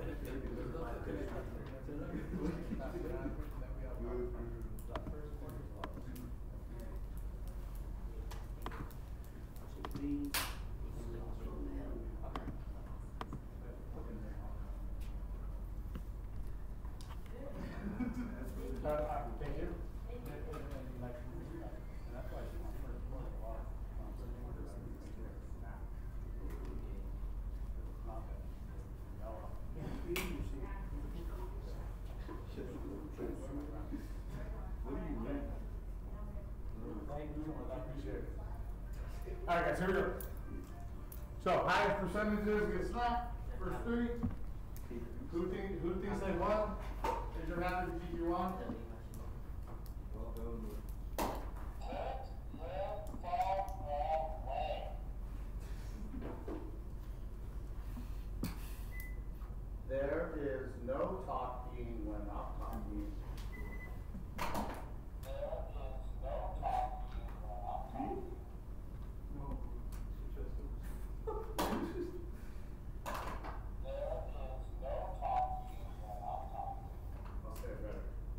Uh, uh, thank you. Alright guys, here we go. So, highest percentages get snapped, first three. Who think, who thinks they won? Raise your hand if you won. There is no talking when I'm talking. I'll say it better.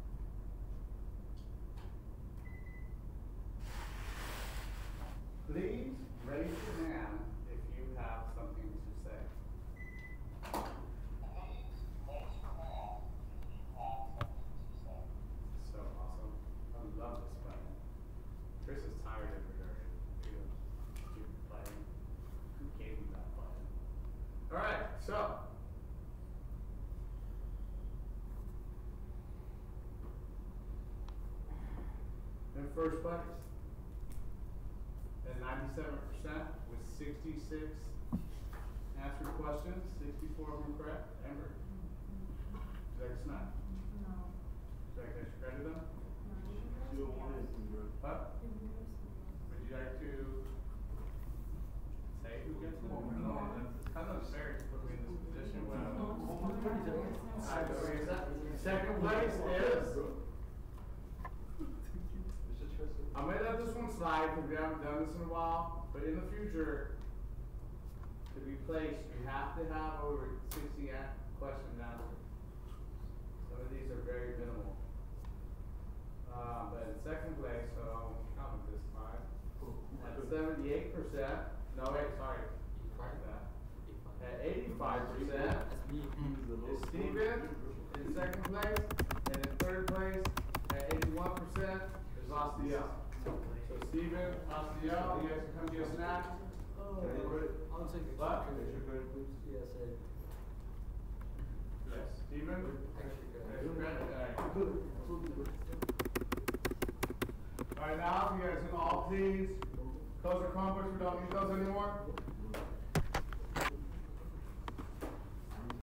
Please raise your hand if you have something to say. So awesome. I love this button. Chris is tired of it already. He goes, keep playing. Who gave him that button? Alright, so. In first place, at ninety-seven percent with sixty-six answered questions, sixty-four of them correct. Amber? Is that snap? No. Should I guys credit them? What? Would you like to say who gets them? No, it's kind of unfair to put me in this position when I'm. I know, is that- Second place is. I'm gonna let this one slide because we haven't done this in a while, but in the future, to be placed, you have to have over sixty a- questions answered. Some of these are very minimal. Uh, but in second place, so I'll count this time, at seventy-eight percent, no wait, sorry, correct that. At eighty-five percent is Steven in second place, and in third place, at eighty-one percent, is Ostiel. So Steven, Ostiel, you guys can come get a snack. I'll take a What? Yes, sir. Yes, Steven? Extra credit, alright. Alright, now if you guys can all please close your Chromebooks, we don't need those anymore.